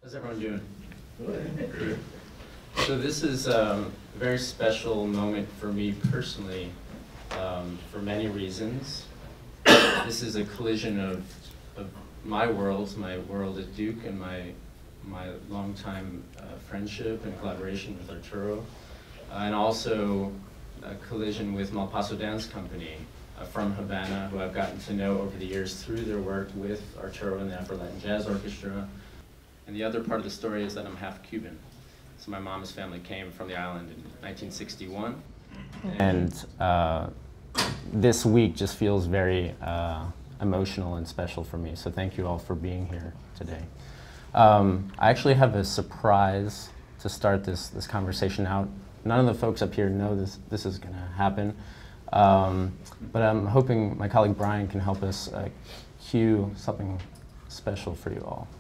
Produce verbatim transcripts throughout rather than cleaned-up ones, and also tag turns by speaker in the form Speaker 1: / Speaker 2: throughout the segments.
Speaker 1: How's everyone doing? Good. So this is um, a very special moment for me personally, um, for many reasons. This is a collision of, of my worlds, my world at Duke, and my my longtime uh, friendship and collaboration with Arturo, uh, and also a collision with Malpaso Dance Company uh, from Havana, who I've gotten to know over the years through their work with Arturo and the Afro Latin Jazz Orchestra. And the other part of the story is that I'm half Cuban. So my mom's family came from the island in nineteen sixty-one. And uh, this week just feels very uh, emotional and special for me. So thank you all for being here today. Um, I actually have a surprise to start this, this conversation out. None of the folks up here know this, this is going to happen. Um, but I'm hoping my colleague Brian can help us uh, cue something special for you all.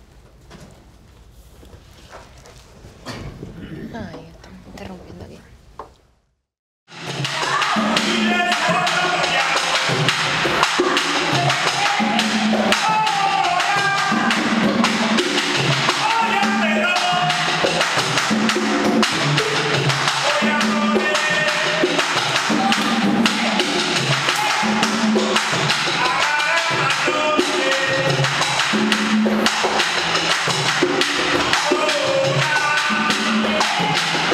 Speaker 2: Ah, io sto interrompendo aquí.
Speaker 3: Oh,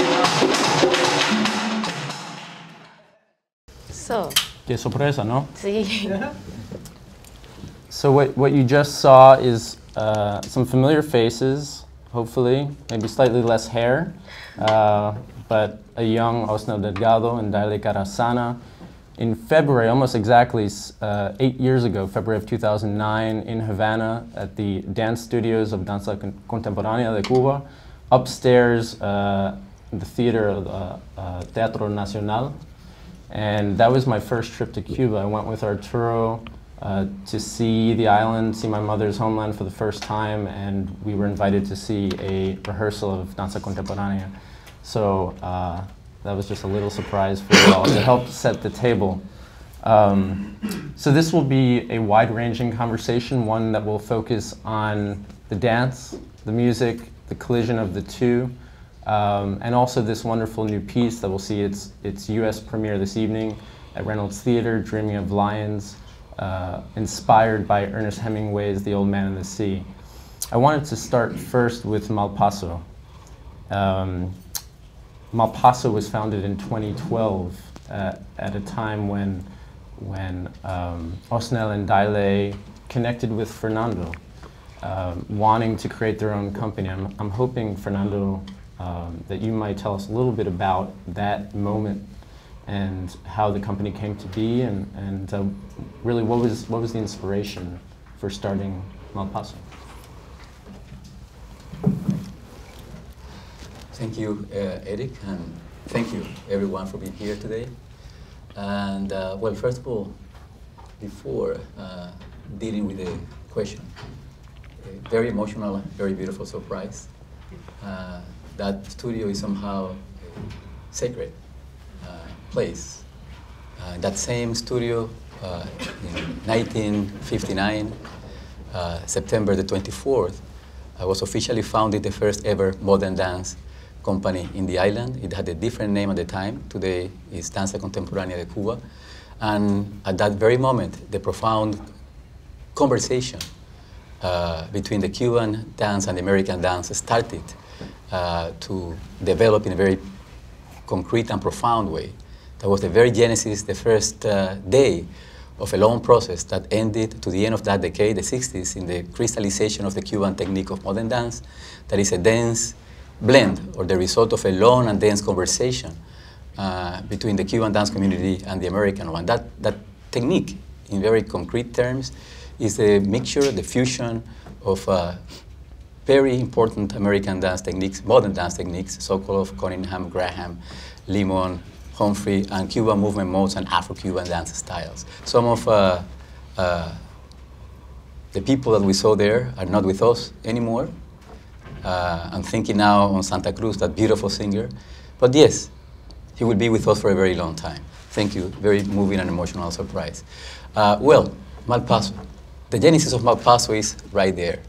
Speaker 2: So,
Speaker 1: Qué sorpresa, ¿no?
Speaker 2: sí.
Speaker 1: So what, what you just saw is uh, some familiar faces, hopefully, maybe slightly less hair, uh, but a young Osnel Delgado and Daileidys Carrazana. In February, almost exactly uh, eight years ago, February of two thousand nine, in Havana at the dance studios of Danza Contemporánea de Cuba, upstairs uh, in the theater of the uh, Teatro Nacional. And that was my first trip to Cuba. I went with Arturo uh, to see the island, see my mother's homeland for the first time, and we were invited to see a rehearsal of Danza Contemporánea. So uh, that was just a little surprise for you all to help set the table. Um, so this will be a wide-ranging conversation, one that will focus on the dance, the music, the collision of the two, um, and also this wonderful new piece that will see its, its U S premiere this evening at Reynolds Theater, Dreaming of Lions, uh, inspired by Ernest Hemingway's The Old Man and the Sea. I wanted to start first with Malpaso. Um, Malpaso was founded in twenty twelve uh, at a time when, when um, Osnel and Daileidys connected with Fernando, um, wanting to create their own company. I'm, I'm hoping, Fernando, um, that you might tell us a little bit about that moment and how the company came to be, and, and uh, really what was, what was the inspiration for starting Malpaso?
Speaker 3: Thank you, uh, Eric, and thank you, everyone, for being here today. And, uh, well, first of all, before uh, dealing with the question, a very emotional, very beautiful surprise. Uh, that studio is somehow a sacred uh, place. Uh, that same studio, uh, in nineteen fifty-nine, uh, September the twenty-fourth, uh, was officially founded the first ever modern dance company in the island. It had a different name at the time. Today it's Danza Contemporánea de Cuba. And at that very moment, the profound conversation uh, between the Cuban dance and the American dance started uh, to develop in a very concrete and profound way. That was the very genesis, the first uh, day of a long process that ended to the end of that decade, the sixties, in the crystallization of the Cuban technique of modern dance. That is a dance blend, or the result of a long and dense conversation uh, between the Cuban dance community and the American one. That, that technique, in very concrete terms, is the mixture, the fusion of uh, very important American dance techniques, modern dance techniques, Sokolov, Cunningham, Graham, Limon, Humphrey, and Cuban movement modes and Afro-Cuban dance styles. Some of uh, uh, the people that we saw there are not with us anymore. Uh, I'm thinking now on Santa Cruz, that beautiful singer. But yes, he will be with us for a very long time. Thank you. Very moving and emotional surprise. Uh, well, Malpaso. The genesis of Malpaso is right there.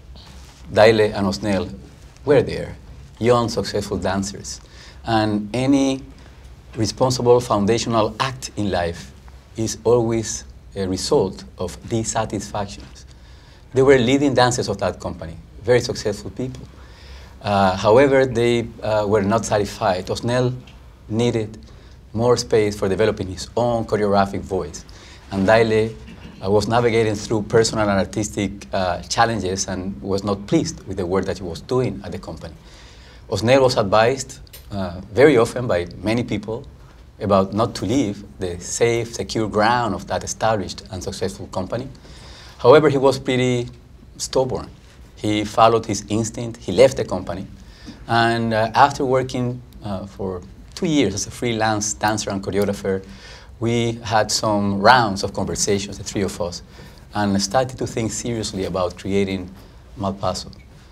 Speaker 3: Daile and Osnel were there, young, successful dancers. And any responsible foundational act in life is always a result of dissatisfactions. They were leading dancers of that company, very successful people. Uh, however, they uh, were not satisfied. Osnel needed more space for developing his own choreographic voice. And Daile uh, was navigating through personal and artistic uh, challenges and was not pleased with the work that he was doing at the company. Osnel was advised uh, very often by many people about not to leave the safe, secure ground of that established and successful company. However, he was pretty stubborn. He followed his instinct. He left the company. And uh, after working uh, for two years as a freelance dancer and choreographer, we had some rounds of conversations, the three of us, and started to think seriously about creating Malpaso.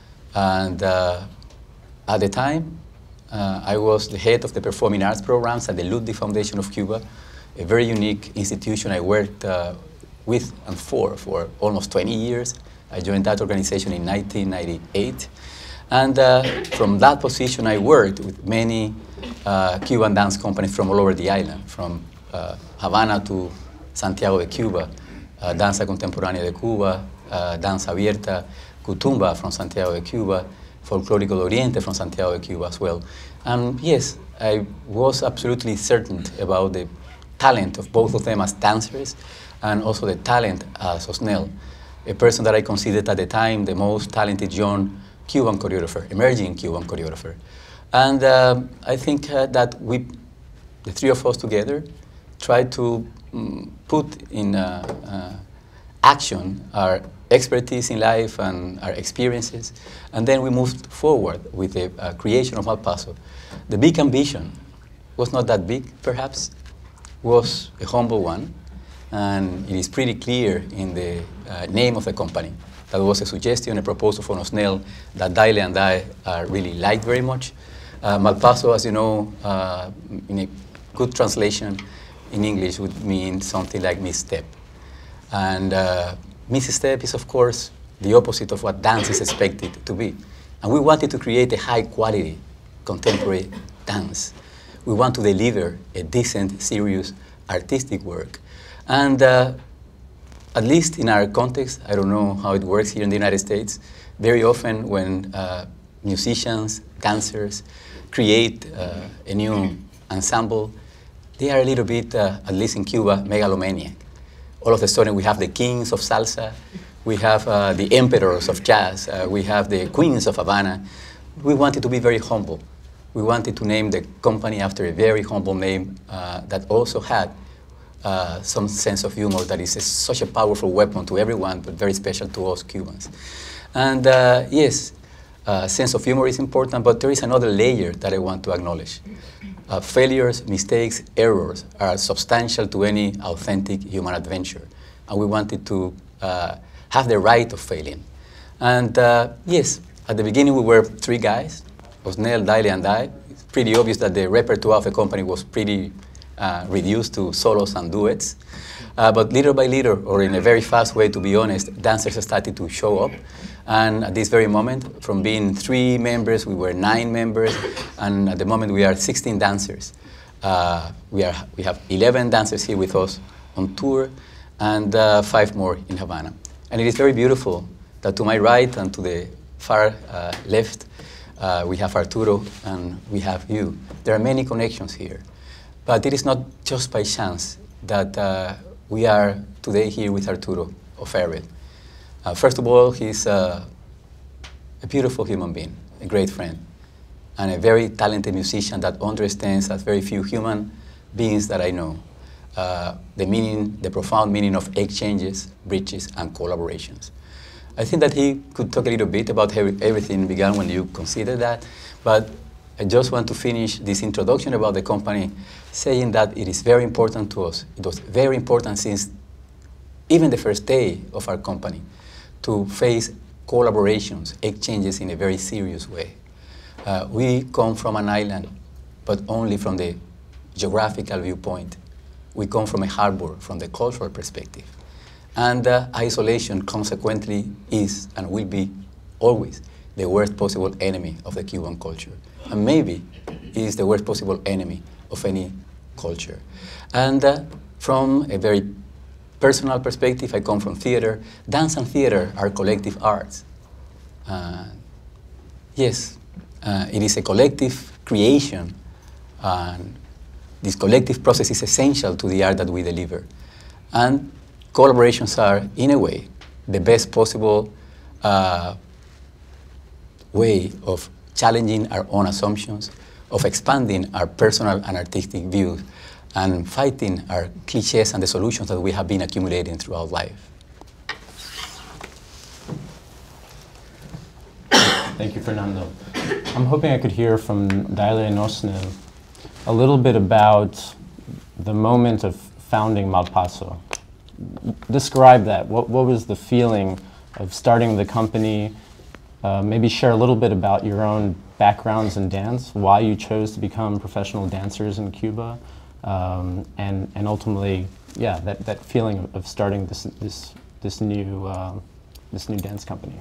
Speaker 3: And uh, at the time, uh, I was the head of the performing arts programs at the Ludwig Foundation of Cuba, a very unique institution I worked uh, with and for for almost twenty years. I joined that organization in nineteen ninety-eight. And uh, from that position, I worked with many uh, Cuban dance companies from all over the island, from uh, Havana to Santiago de Cuba, uh, Danza Contemporánea de Cuba, uh, Danza Abierta, Cutumba from Santiago de Cuba, Folclórico de Oriente from Santiago de Cuba as well. And yes, I was absolutely certain about the talent of both of them as dancers and also the talent as Osnel, a person that I considered at the time the most talented young Cuban choreographer, emerging Cuban choreographer. And uh, I think uh, that we, the three of us together, tried to um, put in uh, uh, action our expertise in life and our experiences, and then we moved forward with the uh, creation of Malpaso. The big ambition was not that big, perhaps, was a humble one, and it is pretty clear in the uh, name of the company. That was a suggestion, a proposal from Osnel that Daile and I uh, really liked very much. Uh, Malpaso, as you know, uh, in a good translation in English would mean something like misstep. And uh, misstep is, of course, the opposite of what dance is expected to be. And we wanted to create a high-quality contemporary dance. We want to deliver a decent, serious, artistic work. And uh, at least in our context, I don't know how it works here in the United States, very often when uh, musicians, dancers create uh, a new ensemble, they are a little bit, uh, at least in Cuba, megalomaniac. All of a sudden we have the kings of salsa, we have uh, the emperors of jazz, uh, we have the queens of Havana. We wanted to be very humble. We wanted to name the company after a very humble name uh, that also had uh, some sense of humor that is a, such a powerful weapon to everyone, but very special to us Cubans. And uh, yes, uh, sense of humor is important, but there is another layer that I want to acknowledge. Uh, failures, mistakes, errors are substantial to any authentic human adventure. And we wanted to uh, have the right of failing. And uh, yes, at the beginning we were three guys, Osnel, Daile, and I. It's pretty obvious that the repertoire of the company was pretty uh, reduced to solos and duets. Uh, but little by little, or in a very fast way, to be honest, dancers started to show up. And at this very moment, from being three members, we were nine members, and at the moment we are sixteen dancers. Uh, we, are, we have eleven dancers here with us on tour, and uh, five more in Havana. And it is very beautiful that to my right and to the far uh, left, uh, we have Arturo and we have you. There are many connections here. But it is not just by chance that uh, we are today here with Arturo O'Farrill. Uh, first of all, he's uh, a beautiful human being, a great friend, and a very talented musician that understands, as very few human beings that I know, uh, the meaning, the profound meaning of exchanges, bridges, and collaborations. I think that he could talk a little bit about how everything began when you consider that, but I just want to finish this introduction about the company saying that it is very important to us. It was very important since even the first day of our company to face collaborations, exchanges in a very serious way. Uh, we come from an island, but only from the geographical viewpoint. We come from a harbor from the cultural perspective. And uh, isolation, consequently, is and will be always the worst possible enemy of the Cuban culture. And maybe is the worst possible enemy of any culture. And uh, from a very personal perspective, I come from theater. Dance and theater are collective arts. Uh, yes, uh, it is a collective creation, and this collective process is essential to the art that we deliver. And collaborations are, in a way, the best possible uh, way of challenging our own assumptions, of expanding our personal and artistic views, and fighting our cliches and the solutions that we have been accumulating throughout life.
Speaker 1: Thank you, Fernando. I'm hoping I could hear from Daile and Osnel a little bit about the moment of founding Malpaso. Describe that. What, what was the feeling of starting the company? Uh, maybe share a little bit about your own backgrounds in dance, why you chose to become professional dancers in Cuba, um, and, and ultimately, yeah, that, that feeling of, of starting this, this, this, new, uh, this new dance company.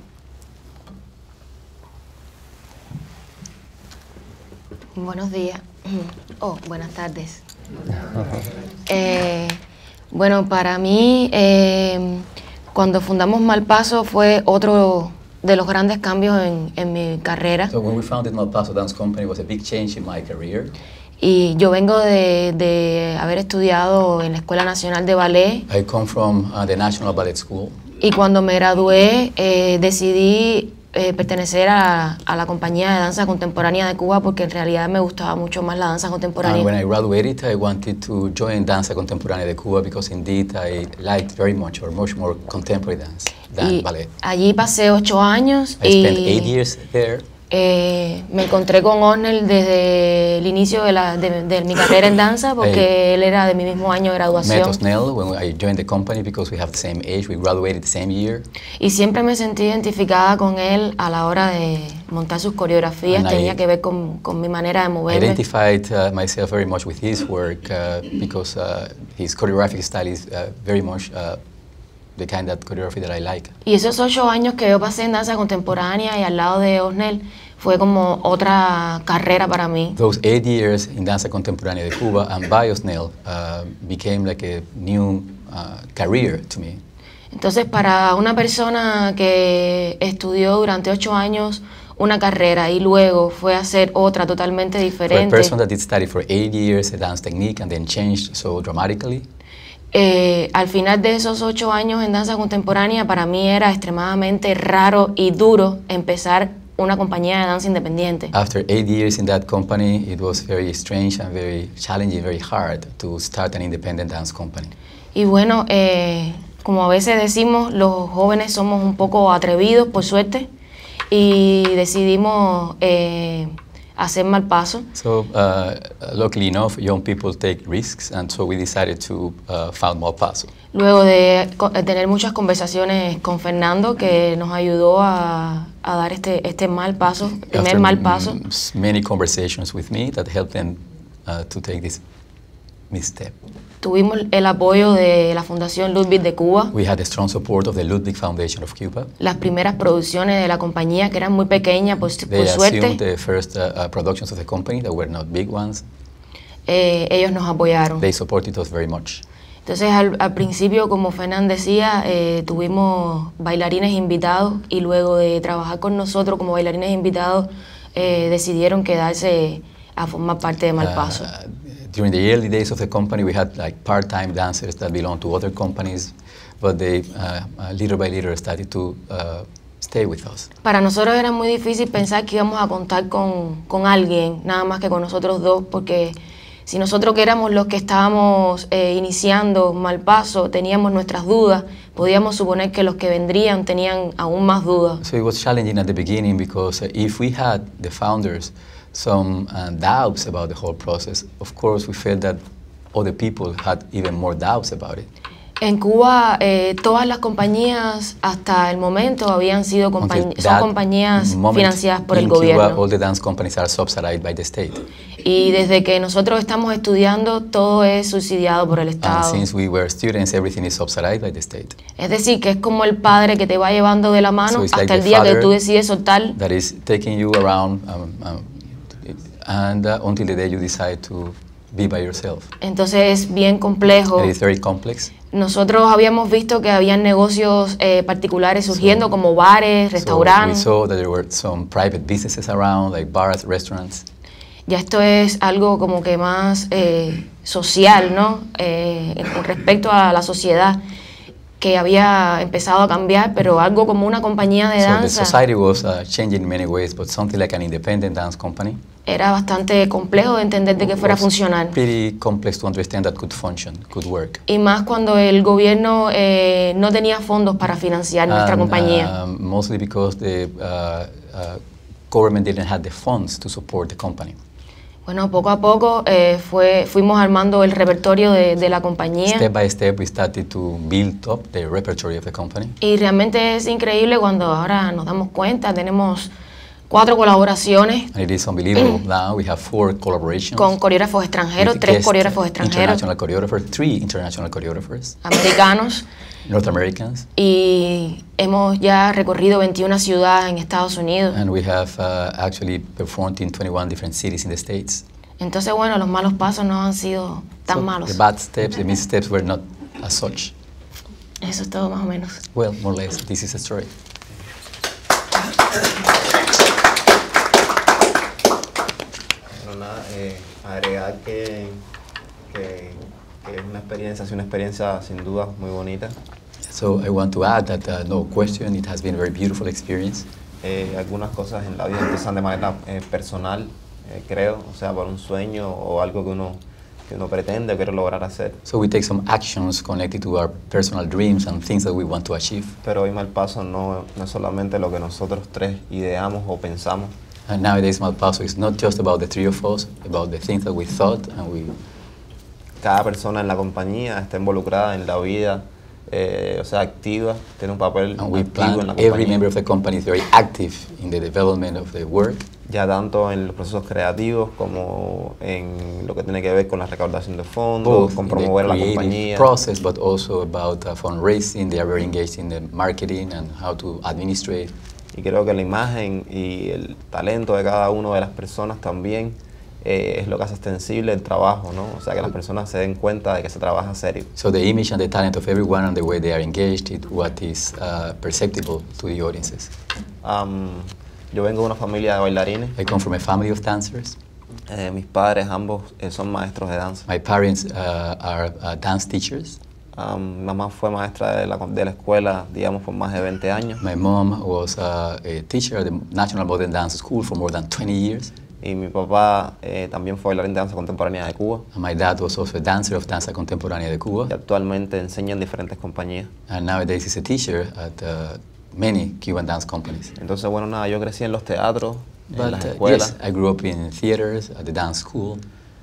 Speaker 2: Buenos días. Oh, buenas tardes. eh, bueno, para mí, eh, cuando fundamos Malpaso fue otro, de los grandes cambios en, en mi carrera.
Speaker 3: So when we founded Malpaso Dance Company, it was a big change in my career.
Speaker 2: Y yo vengo de, de haber estudiado en la Escuela Nacional de Ballet.
Speaker 3: I come from uh, the National Ballet School.
Speaker 2: Y cuando me gradué, eh, decidí eh, pertenecer a, a la compañía de danza contemporánea de Cuba porque en realidad me gustaba mucho más la danza contemporánea.
Speaker 3: And when I graduated, I wanted to join Danza Contemporánea de Cuba because indeed I liked very much or much more contemporary dance than
Speaker 2: Y
Speaker 3: ballet.
Speaker 2: allí pasé ocho años
Speaker 3: I
Speaker 2: y
Speaker 3: spent eight years there.
Speaker 2: eh, me encontré con Osnel desde el inicio de, la, de, de mi carrera en danza porque él era de mi mismo año de
Speaker 3: Met
Speaker 2: graduación.
Speaker 3: Osnel when I joined the company because we have the same age. We graduated the same year.
Speaker 2: Y siempre me sentí identificada con él a la hora de montar sus coreografías.
Speaker 3: And
Speaker 2: Tenía
Speaker 3: I
Speaker 2: que ver con, con mi manera de
Speaker 3: I
Speaker 2: moverme.
Speaker 3: identified uh, myself very much with his work uh, because uh, his choreographic style is uh, very much uh, the kind of choreography that I like.
Speaker 2: Y esos ocho años que yo pasé en danza contemporánea y al lado de Osnel fue como otra carrera para mí.
Speaker 3: Those eight years in Danza Contemporánea de Cuba and by Osnel uh, became like a new uh, career to me.
Speaker 2: Entonces, para una persona que estudió durante ocho años una carrera y luego fue a hacer otra totalmente
Speaker 3: For a
Speaker 2: diferente,
Speaker 3: person that did study for eight years a dance technique and then changed so dramatically,
Speaker 2: eh, al final de esos ocho años en danza contemporánea, para mí era extremadamente raro y duro empezar una compañía de danza independiente.
Speaker 3: after eight years in that company, it was very strange and very challenging, very hard to start an independent dance company.
Speaker 2: Y bueno, eh, como a veces decimos, los jóvenes somos un poco atrevidos, por suerte, y decidimos eh, hacer Malpaso.
Speaker 3: So, uh, luckily enough, young people take risks, and so we decided to uh, found Malpaso.
Speaker 2: Luego de co- de tener muchas conversaciones con Fernando, que nos ayudó a, a dar este, este mal paso, el primer
Speaker 3: After
Speaker 2: mal paso.
Speaker 3: mm, s- many conversations with me that helped them uh, to take this misstep.
Speaker 2: Tuvimos el apoyo de la Fundación Ludwig de Cuba.
Speaker 3: We had the strong support of the Ludwig Foundation of Cuba.
Speaker 2: Las primeras producciones de la compañía, que eran muy pequeñas, por,
Speaker 3: They
Speaker 2: por suerte,
Speaker 3: assumed the first uh, uh, productions of the company that were not big ones.
Speaker 2: eh, ellos nos apoyaron.
Speaker 3: They supported us very much.
Speaker 2: Entonces, al, al principio, como Fernando decía, eh, tuvimos bailarines invitados y luego de trabajar con nosotros como bailarines invitados, eh, decidieron quedarse a formar parte de Malpaso.
Speaker 3: Uh, during the early days of the company, we had like part-time dancers that belonged to other companies, but they uh, uh, little by little started to uh, stay with us.
Speaker 2: Para nosotros era muy difícil pensar que íbamos a contar con, con alguien, nada más que con nosotros dos, porque si nosotros que éramos los que estábamos eh, iniciando Malpaso, teníamos nuestras dudas, podíamos suponer que los que vendrían tenían aún más dudas.
Speaker 3: So it was challenging at the beginning because uh, if we had the founders some uh, doubts about the whole process, of course we felt that other people had even more doubts about it.
Speaker 2: En Cuba, eh, todas las compañías hasta el momento habían sido compañ-
Speaker 3: Until
Speaker 2: son
Speaker 3: that
Speaker 2: compañías
Speaker 3: moment
Speaker 2: financiadas por el
Speaker 3: in Cuba,
Speaker 2: gobierno.
Speaker 3: all the dance companies are subsidized by the state.
Speaker 2: Y desde que nosotros estamos estudiando, todo es subsidiado por el
Speaker 3: And
Speaker 2: Estado.
Speaker 3: since we were students, everything is subsidized by the state.
Speaker 2: Es decir, que es como el padre que te va llevando de la mano
Speaker 3: So it's
Speaker 2: hasta
Speaker 3: like
Speaker 2: el
Speaker 3: the
Speaker 2: día que
Speaker 3: father
Speaker 2: tú decides soltar.
Speaker 3: That is taking you around um, um, and uh, until the day you decide to be by yourself.
Speaker 2: Entonces es bien complejo.
Speaker 3: It is very complex.
Speaker 2: Nosotros habíamos visto que habían negocios eh, particulares surgiendo,
Speaker 3: So-
Speaker 2: como bares,
Speaker 3: So we
Speaker 2: restaurantes.
Speaker 3: saw that there were some private businesses around, like bars, restaurants.
Speaker 2: Ya esto es algo como que más eh, social, ¿no? Eh, con respecto a la sociedad que había empezado a cambiar, pero algo como una compañía de
Speaker 3: So the
Speaker 2: danza
Speaker 3: society was uh, changing in many ways, but something like an independent dance company
Speaker 2: era bastante complejo de entender de que fuera a
Speaker 3: was
Speaker 2: funcionar.
Speaker 3: pretty complex to understand that could function, could work.
Speaker 2: Y más cuando el gobierno eh, no tenía fondos para financiar nuestra
Speaker 3: And,
Speaker 2: compañía.
Speaker 3: um, mostly because the uh, uh, government didn't have the funds to support the company.
Speaker 2: Bueno, poco a poco eh, fue, fuimos armando el repertorio de, de la compañía.
Speaker 3: Step by step, we started to build up the repertory of the company.
Speaker 2: Y realmente es increíble cuando ahora nos damos cuenta, tenemos cuatro colaboraciones
Speaker 3: And it is unbelievable now. We have four collaborations
Speaker 2: con coreógrafos extranjeros,
Speaker 3: with
Speaker 2: tres
Speaker 3: guest
Speaker 2: coreógrafos extranjeros,
Speaker 3: international choreographers, three international choreographers,
Speaker 2: americanos,
Speaker 3: North Americans,
Speaker 2: y hemos ya recorrido veintiuna ciudades en Estados Unidos.
Speaker 3: and we have uh, actually performed in twenty-one different cities in the States.
Speaker 2: Entonces, bueno, los malos pasos no han sido tan
Speaker 3: So
Speaker 2: malos.
Speaker 3: the bad steps, the missteps were not as such.
Speaker 2: Eso es todo más o menos.
Speaker 3: Well, more or less, this is a story.
Speaker 4: eh, agregar que, que, que es una experiencia, es una experiencia sin duda muy bonita.
Speaker 3: So I want to add that uh, no question, it has been a very beautiful experience.
Speaker 4: Eh, algunas cosas en la vida empiezan de manera eh, personal, eh, creo, o sea, por un sueño o algo que uno, que uno pretende o quiere lograr hacer.
Speaker 3: So we take some actions connected to our personal dreams and things that we want to achieve.
Speaker 4: Pero hoy Malpaso no, no es solamente lo que nosotros tres ideamos o pensamos.
Speaker 3: And nowadays Malpaso is not just about the three of us, about the things that we thought and we...
Speaker 4: Cada persona en la compañía está involucrada en la vida, eh, o sea, activa, tiene un papel
Speaker 3: And we
Speaker 4: activo
Speaker 3: plan,
Speaker 4: en la
Speaker 3: every
Speaker 4: compañía.
Speaker 3: member of the company is very active in the development of the work.
Speaker 4: Ya tanto en los procesos creativos como en lo que tiene que ver con la recaudación de fondos,
Speaker 3: Both
Speaker 4: con
Speaker 3: in the
Speaker 4: promover la
Speaker 3: creative
Speaker 4: compañía.
Speaker 3: process, but also about uh, fundraising. They are very engaged in the marketing and how to administrate.
Speaker 4: Y creo que la imagen y el talento de cada una de las personas también eh, es lo que hace extensible el trabajo, ¿no? O sea, que las personas se den cuenta de que se trabaja serio.
Speaker 3: So the image and the talent of everyone and the way they are engaged is what is uh, perceptible to the audiences.
Speaker 4: Um, yo vengo de una familia de bailarines.
Speaker 3: I come from a family of dancers.
Speaker 4: Eh, mis padres ambos eh, son maestros de danza.
Speaker 3: My parents uh, are uh, dance teachers.
Speaker 4: Um, mi mamá fue maestra de la, de la escuela, digamos, por más de veinte años.
Speaker 3: My mom was uh, a teacher at the National Modern Dance School for more than twenty years.
Speaker 4: Y mi papá eh, también fue bailarín de danza contemporánea de Cuba.
Speaker 3: And my dad was also a dancer of danza contemporánea de Cuba.
Speaker 4: Y actualmente enseña en diferentes compañías.
Speaker 3: And nowadays he's a teacher at uh, many Cuban dance companies.
Speaker 4: Entonces, bueno, nada, yo crecí en los teatros, en
Speaker 3: But
Speaker 4: las
Speaker 3: uh,
Speaker 4: escuelas.
Speaker 3: yes, I grew up in theaters, at the dance school.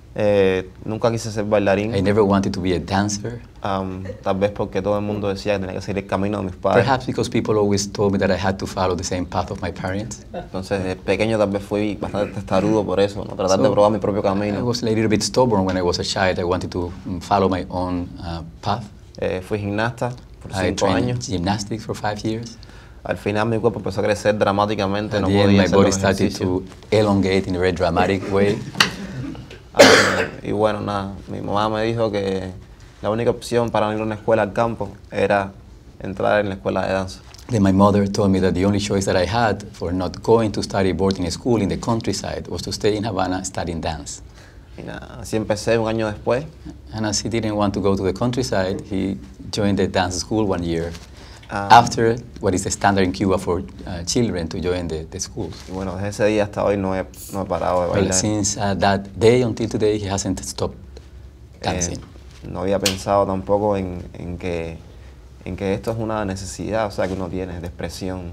Speaker 4: Eh, nunca quise ser bailarín.
Speaker 3: I never wanted to be a dancer.
Speaker 4: Um, tal vez porque todo el mundo decía que tenía que seguir el camino de mis padres.
Speaker 3: Perhaps because people always told me that I had to follow the same path of my parents.
Speaker 4: Entonces, de pequeño tal vez fui bastante testarudo por eso, ¿no? Tratar
Speaker 3: So,
Speaker 4: de probar mi propio
Speaker 3: I
Speaker 4: camino.
Speaker 3: was a little bit stubborn when I was a child. I wanted to mm, follow my own uh, path.
Speaker 4: Eh, fui gimnasta por
Speaker 3: I
Speaker 4: cinco
Speaker 3: trained
Speaker 4: años.
Speaker 3: gymnastics for five years.
Speaker 4: Al final mi cuerpo empezó a crecer dramáticamente,
Speaker 3: At
Speaker 4: no
Speaker 3: the end,
Speaker 4: podía
Speaker 3: my
Speaker 4: hacer
Speaker 3: body
Speaker 4: los
Speaker 3: started
Speaker 4: ejercicios.
Speaker 3: to elongate in a very dramatic way.
Speaker 4: Ah, y bueno, nada, mi mamá me dijo que la única opción para ir a una escuela al campo era entrar en la escuela de danza.
Speaker 3: Then my mother told me that the only choice that I had for not going to study boarding school in the countryside was to stay in Havana studying dance.
Speaker 4: Y nada, así empecé un año después.
Speaker 3: And as he didn't want to go to the countryside, he joined the dance school one year
Speaker 4: Ah,
Speaker 3: after what is the standard in Cuba for uh, children to join the, the schools.
Speaker 4: y bueno, desde ese día hasta hoy no he, no he parado de
Speaker 3: Well,
Speaker 4: bailar.
Speaker 3: since uh, that day until today, he hasn't stopped dancing.
Speaker 4: Eh, no había pensado tampoco en, en, que, en que esto es una necesidad, o sea, que uno tiene de expresión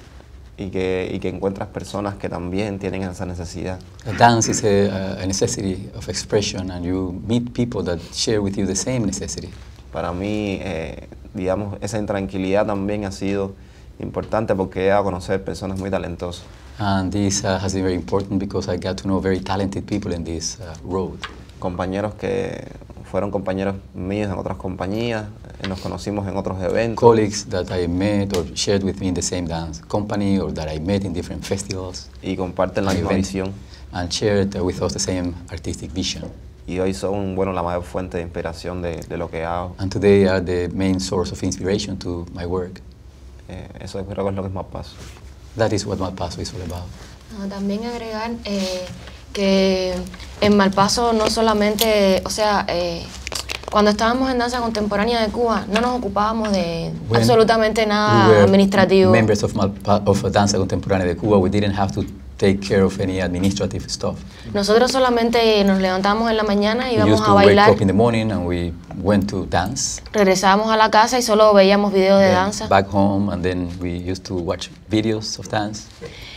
Speaker 4: y que, y que encuentras personas que también tienen esa necesidad.
Speaker 3: Uh, Dance is a, a necessity of expression, and you meet people that share with you the same necessity.
Speaker 4: Para mí, eh, digamos, esa intranquilidad también ha sido importante porque he dado a conocer personas muy talentosas.
Speaker 3: And this uh, has been very important because I got to know very talented people in this uh, road.
Speaker 4: Compañeros que fueron compañeros míos en otras compañías, eh, nos conocimos en otros eventos.
Speaker 3: Colleagues that I met or shared with me in the same dance company or that I met in different festivals
Speaker 4: Y comparten la
Speaker 3: and
Speaker 4: misma
Speaker 3: events,
Speaker 4: visión.
Speaker 3: and shared uh, with us the same artistic vision.
Speaker 4: Y hoy son, bueno, la mayor fuente de inspiración de, de lo que hago.
Speaker 3: And today are the main source of inspiration to my work.
Speaker 4: Eh, eso creo que es lo que es Malpaso.
Speaker 3: That is what Malpaso is all about.
Speaker 2: Ah, también agregar eh, que en Malpaso no solamente, o sea, eh, cuando estábamos en danza contemporánea de Cuba, no nos ocupábamos de
Speaker 3: When
Speaker 2: absolutamente nada
Speaker 3: we were
Speaker 2: administrativo.
Speaker 3: members of, Malpa of Danza Contemporánea de Cuba, we didn't have to take care of any administrative stuff.
Speaker 2: Nosotros solamente nos levantamos en la mañana y
Speaker 3: We used
Speaker 2: íbamos a
Speaker 3: to wake
Speaker 2: bailar,
Speaker 3: up in the morning and we went to dance.
Speaker 2: regresábamos a la casa y solo veíamos videos de
Speaker 3: Then
Speaker 2: danza.
Speaker 3: back home, and then we used to watch videos of dance.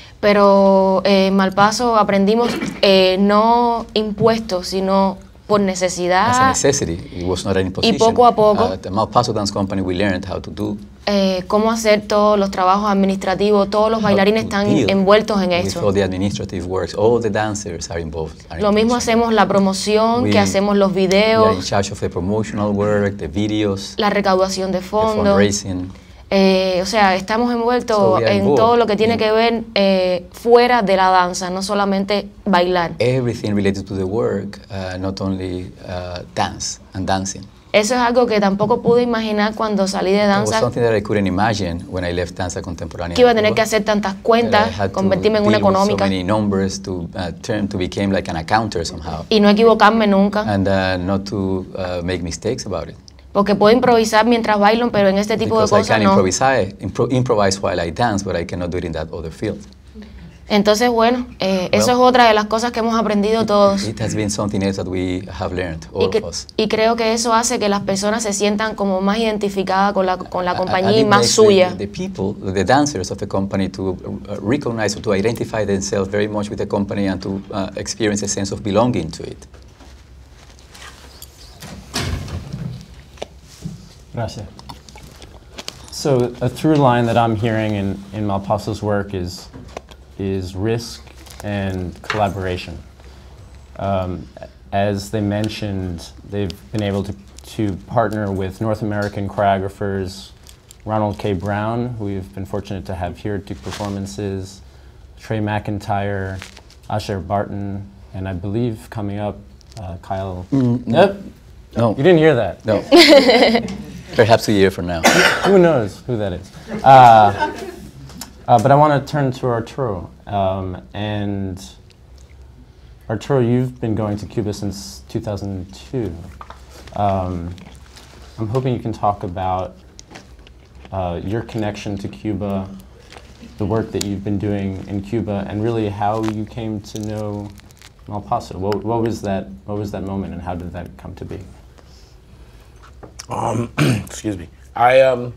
Speaker 2: Pero eh, en Malpaso aprendimos eh, no impuestos, sino por necesidad.
Speaker 3: As a necessity, it was not an imposition.
Speaker 2: poco a poco-
Speaker 3: At the Malpaso Dance Company, we learned how to do.
Speaker 2: Eh, cómo hacer todos los trabajos administrativos, todos los
Speaker 3: how
Speaker 2: bailarines
Speaker 3: to
Speaker 2: están
Speaker 3: deal
Speaker 2: envueltos en
Speaker 3: with
Speaker 2: eso.
Speaker 3: all the administrative works. All the dancers are involved. are
Speaker 2: Lo mismo
Speaker 3: involved.
Speaker 2: hacemos la promoción,
Speaker 3: We-
Speaker 2: que hacemos los
Speaker 3: We are in
Speaker 2: videos,
Speaker 3: charge of the promotional work, the videos,
Speaker 2: la recaudación de
Speaker 3: the
Speaker 2: fondos.
Speaker 3: fundraising.
Speaker 2: Eh, o sea, estamos envueltos
Speaker 3: So we are
Speaker 2: en
Speaker 3: involved
Speaker 2: todo lo que tiene
Speaker 3: in-
Speaker 2: que ver eh, fuera de la danza, no solamente bailar.
Speaker 3: Everything related to the work, uh, not only uh, dance and dancing.
Speaker 2: Eso es algo que tampoco pude imaginar cuando salí de
Speaker 3: It was
Speaker 2: danza,
Speaker 3: something that I couldn't imagine when I left danza contemporánea.
Speaker 2: que iba a tener
Speaker 3: Cuba.
Speaker 2: que hacer tantas
Speaker 3: That I
Speaker 2: cuentas,
Speaker 3: had to
Speaker 2: convertirme en una
Speaker 3: deal with
Speaker 2: económica
Speaker 3: so many numbers to uh, turn to become like an accountant somehow,
Speaker 2: y no equivocarme nunca,
Speaker 3: and uh, not to uh, make mistakes about it.
Speaker 2: porque puedo improvisar mientras bailo, pero en este tipo de
Speaker 3: Because I
Speaker 2: cosas
Speaker 3: can
Speaker 2: no.
Speaker 3: improvise, impro improvise while I dance, but I cannot do it in that other field.
Speaker 2: Entonces, bueno, eh, eso
Speaker 3: Well,
Speaker 2: es otra de las cosas que hemos aprendido todos.
Speaker 3: It has been something else that we have learned, all
Speaker 2: Y,
Speaker 3: of
Speaker 2: que-
Speaker 3: us.
Speaker 2: y creo que eso hace que las personas se sientan como más identificadas con la, con la
Speaker 3: And
Speaker 2: compañía
Speaker 3: it
Speaker 2: y más
Speaker 3: makes
Speaker 2: suya.
Speaker 3: The, the people, the dancers of the company to uh, recognize or to identify themselves very much with the company and to uh, experience a sense of belonging to it.
Speaker 1: Gracias. So a through line that I'm hearing in, in Malpaso's work is, is risk and collaboration. Um, as they mentioned, they've been able to, to partner with North American choreographers, Ronald K. Brown, who we've been fortunate to have here at Duke Performances, Trey McIntyre, Asher Barton, and I believe coming up, uh, Kyle.
Speaker 3: Mm, no.
Speaker 1: Yep.
Speaker 3: No,
Speaker 1: You didn't hear that.
Speaker 3: no. Perhaps a year from now.
Speaker 1: Who knows who that is? Uh, uh, but I want to turn to Arturo. Um, and Arturo, you've been going to Cuba since two thousand two. Um, I'm hoping you can talk about uh, your connection to Cuba, the work that you've been doing in Cuba, and really how you came to know Malpaso. What, what was that? What was that moment, and how did that come to be?
Speaker 5: Um, excuse me. I um,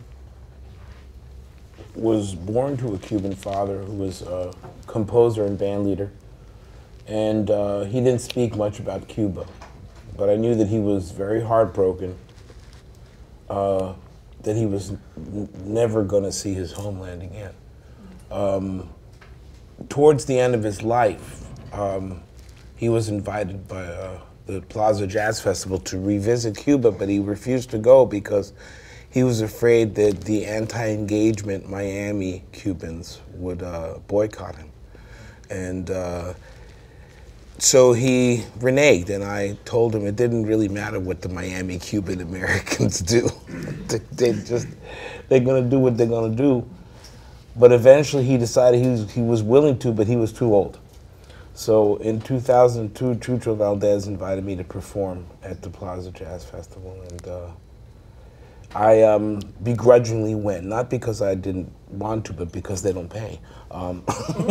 Speaker 5: was born to a Cuban father who was a composer and band leader, and uh, he didn't speak much about Cuba, but I knew that he was very heartbroken, uh, that he was n never going to see his homeland again. Um, towards the end of his life, um, he was invited by uh, the Plaza Jazz Festival to revisit Cuba, but he refused to go because he was afraid that the anti-engagement Miami Cubans would uh, boycott him. And uh, so he reneged, and I told him it didn't really matter what the Miami Cuban-Americans do. they, they just, they're gonna do what they're gonna do. But eventually he decided he was, he was willing to, but he was too old. So in two thousand two, Chucho Valdez invited me to perform at the Plaza Jazz Festival, and uh, I um, begrudgingly went, not because I didn't want to, but because they don't pay. Um,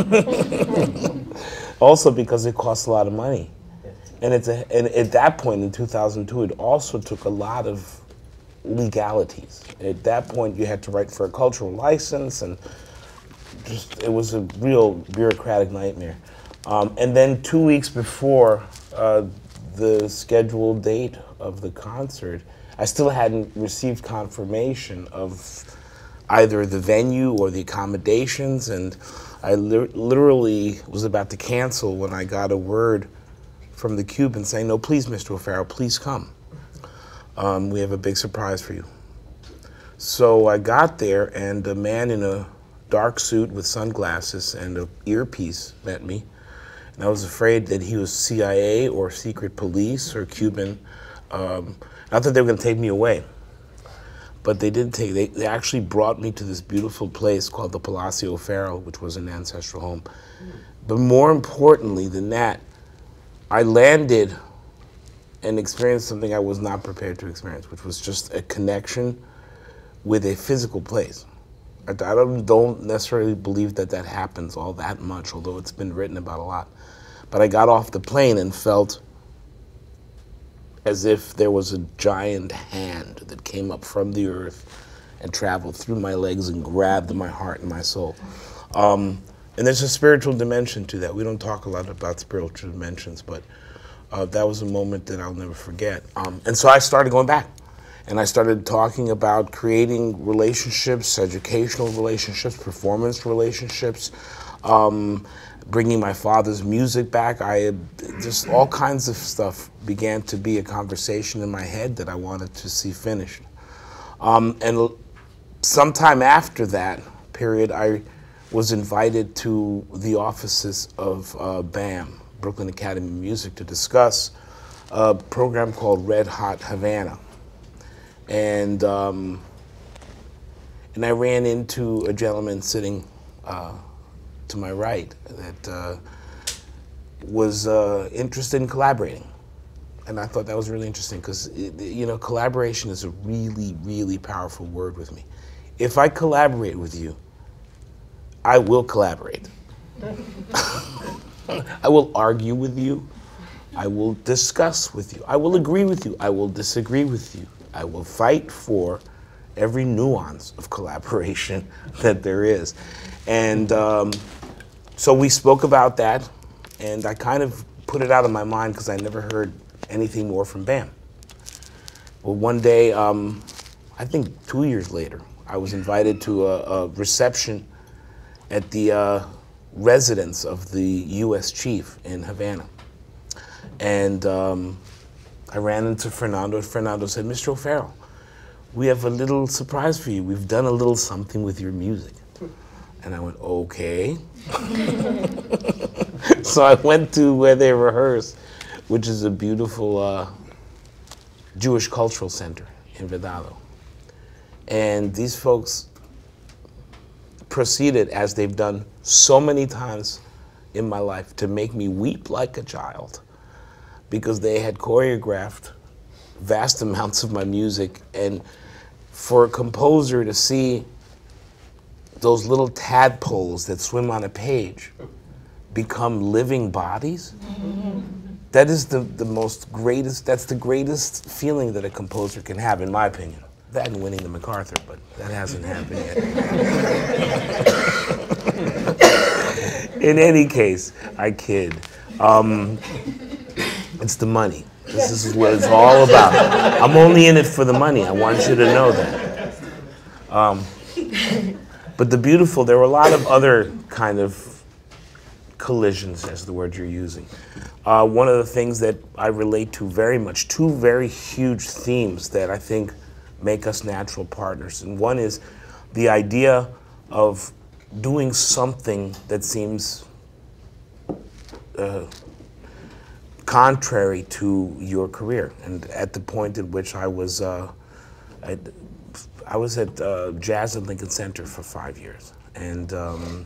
Speaker 5: also because it costs a lot of money. And, it's a, and at that point in two thousand two, it also took a lot of legalities. At that point, you had to write for a cultural license, and just, it was a real bureaucratic nightmare. Um, and then two weeks before uh, the scheduled date of the concert, I still hadn't received confirmation of either the venue or the accommodations, and I li literally was about to cancel when I got a word from the Cuban saying, "No, please, Mister O'Farrill, please come. Um, we have a big surprise for you." So I got there, and a man in a dark suit with sunglasses and an earpiece met me. And I was afraid that he was C I A or secret police or Cuban. Um, I thought they were going to take me away. But they didn't take, they, they actually brought me to this beautiful place called the Palacio O'Farrill, which was an ancestral home. Mm. But more importantly than that, I landed and experienced something I was not prepared to experience, which was just a connection with a physical place. I, I don't, don't necessarily believe that that happens all that much, although it's been written about a lot. But I got off the plane and felt as if there was a giant hand that came up from the earth and traveled through my legs and grabbed my heart and my soul. Um, and there's a spiritual dimension to that. We don't talk a lot about spiritual dimensions, but uh, that was a moment that I'll never forget. Um, and so I started going back. And I started talking about creating relationships, educational relationships, performance relationships, um, bringing my father's music back. I had just all kinds of stuff began to be a conversation in my head that I wanted to see finished. Um, and sometime after that period, I was invited to the offices of uh, BAM, Brooklyn Academy of Music, to discuss a program called Red Hot Havana. And, um, and I ran into a gentleman sitting uh, to my right that uh, was uh, interested in collaborating. And I thought that was really interesting because, you know, collaboration is a really, really powerful word with me. If I collaborate with you, I will collaborate. I will argue with you. I will discuss with you. I will agree with you. I will disagree with you. I will fight for every nuance of collaboration that there is. And um, so we spoke about that, and I kind of put it out of my mind because I never heard anything more from Bam. Well, one day, um, I think two years later, I was invited to a, a reception at the uh, residence of the U S chief in Havana. And um, I ran into Fernando, and Fernando said, Mister O'Farrill, we have a little surprise for you. We've done a little something with your music. And I went, okay. So I went to where they rehearse, which is a beautiful uh, Jewish cultural center in Vedado. And these folks proceeded, as they've done so many times in my life, to make me weep like a child, because they had choreographed vast amounts of my music. And for a composer to see those little tadpoles that swim on a page become living bodies, that is the, the most greatest, that's the greatest feeling that a composer can have, in my opinion. That and winning the MacArthur, but that hasn't happened yet. In any case, I kid. Um, it's the money. This is what it's all about. I'm only in it for the money. I want you to know that. Um, but the beautiful, there were a lot of other kind of collisions, as the word you're using. Uh, one of the things that I relate to very much, two very huge themes that I think make us natural partners. And one is the idea of doing something that seems uh, contrary to your career. And at the point at which I was, uh, I, I was at uh, Jazz at Lincoln Center for five years. And, um,